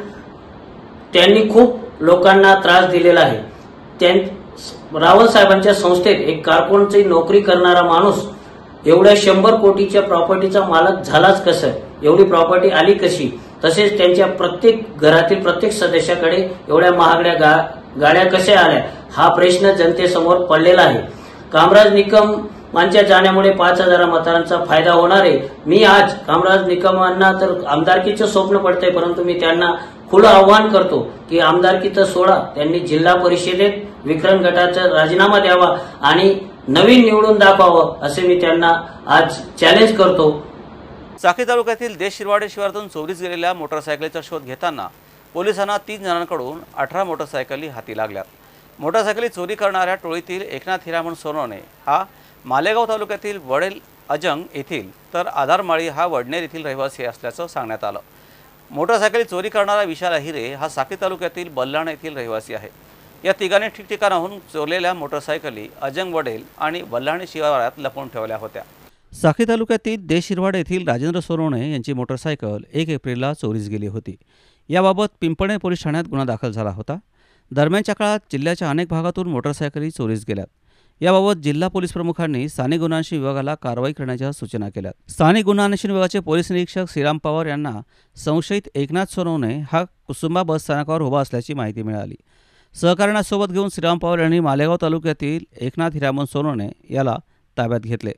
त्यांनी खूप लोकांना त्रास दिलेला आहे. त्यां रावल साहेबांच्या संस्थेत एक कारकुनची नोकरी करणारा माणूस एवढ्या शंभर कोटीच्या प्रॉपर्टीचा मालक झालाच कसं, एवढी प्रॉपर्टी आली कशी, तसेच त्यांच्या प्रत्येक घरातील प्रत्येक सदस्याकडे एवढ्या महागड्या गा गाड्या कशा आल्या, हा प्रश्न जनतेसमोर पडलेला आहे. कामराज निकम यांच्या जाण्यामुळे पाच हजार मतांचा फायदा होणार आहे. मी आज कामराज निकमांना तर आमदारकीचं स्वप्न पडतंय, परंतु मी त्यांना खुलं आव्हान करतो की आमदारकीचं सोडा, त्यांनी जिल्हा परिषदेत विक्रम गटाचा राजीनामा द्यावा आणि नवीन निवडून दाखवावं असे मी त्यांना आज चॅलेंज करतो. साखळी तालुक्यातील देश शिरवाडे शिवारातून चोरीस गेलेल्या मोटरसायकलीचा शोध घेताना पोलिसांना तीन जणांकडून अठरा मोटरसायकली हाती लागल्यात. मोटरसायकली चोरी करणाऱ्या टोळीतील एकनाथ हिरामण सोनवणे हा मालेगाव तालुक्यातील वडेल अजंग येथील तर आधारमाळी हा वडनेर येथील रहिवासी असल्याचं सांगण्यात आलं. मोटरसायकली चोरी करणारा विशाल अहिरे हा साखळी तालुक्यातील बल्लाण येथील रहिवासी आहे. या तिघांनी ठिकठिकाणाहून चोरलेल्या मोटरसायकली अजंग वडेल आणि बल्लाणी शिवारात लपवून ठेवल्या होत्या. साखळी तालुक्यातील देश शिरवाड येथील राजेंद्र सोनवणे यांची मोटरसायकल एक एप्रिलला चोरीस गेली होती. याबाबत पिंपळे पोलीस ठाण्यात गुन्हा दाखल झाला होता. दरम्यानच्या काळात जिल्ह्याच्या अनेक भागातून मोटरसायकली चोरीस गेल्यात. याबाबत जिल्हा पोलीस प्रमुखांनी स्थानिक गुन्हा अन्वेषण विभागाला कारवाई करण्याच्या सूचना केल्या. स्थानिक गुन्हा अन्वेषण विभागाचे पोलीस निरीक्षक श्रीराम पवार यांना संशयित एकनाथ सोनवणे हा कुसुंबा बस स्थानकावर उभा असल्याची माहिती मिळाली. सहकाऱ्यांना सोबत घेऊन श्रीराम पवार यांनी मालेगाव तालुक्यातील एकनाथ हिरामण सोनवणे याला ताब्यात घेतले.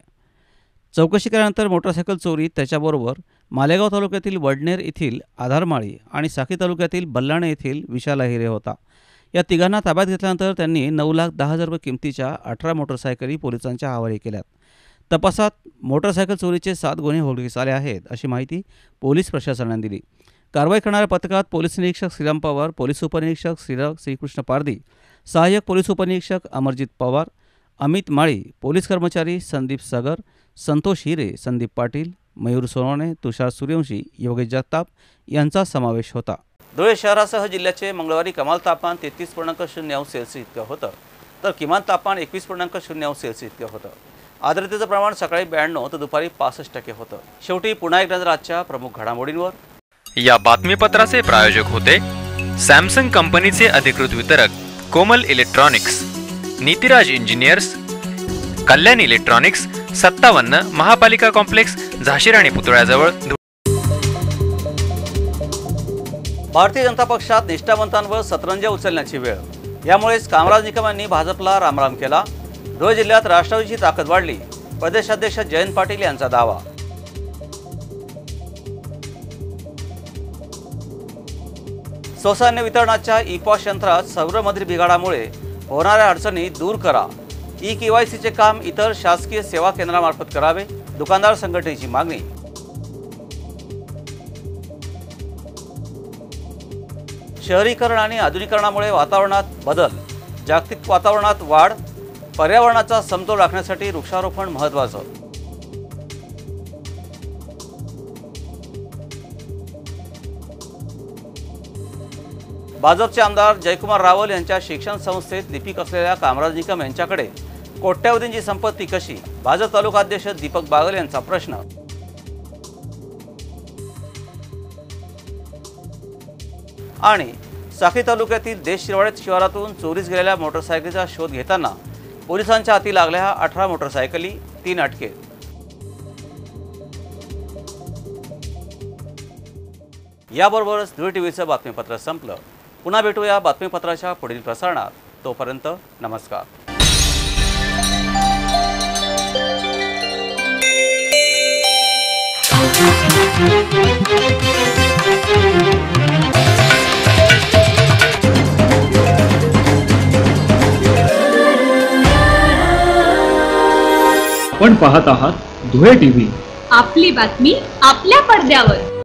चौकशी केल्यानंतर मोटरसायकल चोरी त्याच्याबरोबर मालेगाव तालुक्यातील वडनेर येथील आधारमाळी आणि साखळी तालुक्यातील बल्लाणे येथील विशाल अहिरे होता. या तिघांना ताब्यात घेतल्यानंतर त्यांनी नऊ लाख दहा हजार रुपये किमतीच्या अठरा मोटरसायकली पोलिसांच्या हवाली केल्यात. तपासात मोटरसायकल चोरीचे सात गुन्हे उघडकीस आले आहेत अशी माहिती पोलीस प्रशासनाने दिली. कारवाई करणाऱ्या पथकात पोलीस निरीक्षक श्रीराम पवार, पोलीस उपनिरीक्षक श्रीराम श्रीकृष्ण पारधी, सहाय्यक पोलीस उपनिरीक्षक अमरजित पवार, अमित माळी, पोलीस कर्मचारी संदीप सागर, संतोष हिरे, संदीप पाटील, मयूर सोनवणे, तुषार सूर्यवंशी, योगेश जगताप यांचा समावेश होता. धुळे शहरासह जिल्ह्याचे मंगळवारी कमाल तापमान तेहतीस पूर्णांक शून्य अंश सेल्सिअस इतकं होतं, तर किमान तापमान एकवीस पूर्णांक शून्य अंश सेल्सिअस इतकं होतं. आर्द्रतेचं प्रमाण सकाळी ब्याण्णव तर दुपारी पासष्ट टक्के होतं. शेवटी पुन्हा एक नजर आजच्या प्रमुख घडामोडींवर. या बातमीपत्राचे प्रायोजक होते सॅमसंग कंपनीचे अधिकृत वितरक Komal electronics, Nitiraj engineers, Kalyan electronics, सत्तावन्न महापालिका कॉम्प्लेक्स, झाशी राणी पुतळ्याजवळ. भारतीय जनता पक्षात निष्ठावंतांवर सतरंजा उचलण्याची वेळ. यामुळेच कामराज निकम यांनी भाजपला रामराम केला. धुळे जिल्ह्यात राष्ट्रवादीची ताकद वाढली, प्रदेशाध्यक्ष जयंत पाटील यांचा दावा. स्वसान्य वितरणाच्या ई पॉश यंत्रात सर्व्हरमधील बिघाडामुळे होणाऱ्या अडचणी दूर करा, ई केवायसीचे काम इतर शासकीय सेवा केंद्रामार्फत करावे, दुकानदार संघटनेची मागणी. शहरीकरण आणि आधुनिकीकरणामुळे वातावरणात बदल, जागतिक वातावरणात वाढ, पर्यावरणाचा समतोल राखण्यासाठी वृक्षारोपण महत्त्वाचं. भाजपचे आमदार जयकुमार रावल यांच्या शिक्षण संस्थेत लिपिक असलेल्या कामराज निकम यांच्याकडे कोट्यावधींची संपत्ती कशी? भाजप तालुकाध्यक्ष दीपक बागल यांचा प्रश्न. आणि साखळी तालुक्यातील देश शिरवाडे शिवारातून चोरीस गेलेल्या मोटरसायकलीचा शोध घेताना पोलिसांच्या हाती लागल्या अठरा मोटरसायकली, तीन अटकेत. याबरोबरच धुळे टीव्हीचं बातमीपत्र संपलं. पुन्हा भेटूया बातमीपत्राच्या पुढील प्रसारणात. तोपर्यंत नमस्कार. आपण पाहत आहात धुळे टीव्ही. आपली बातमी आपल्या पडद्यावर.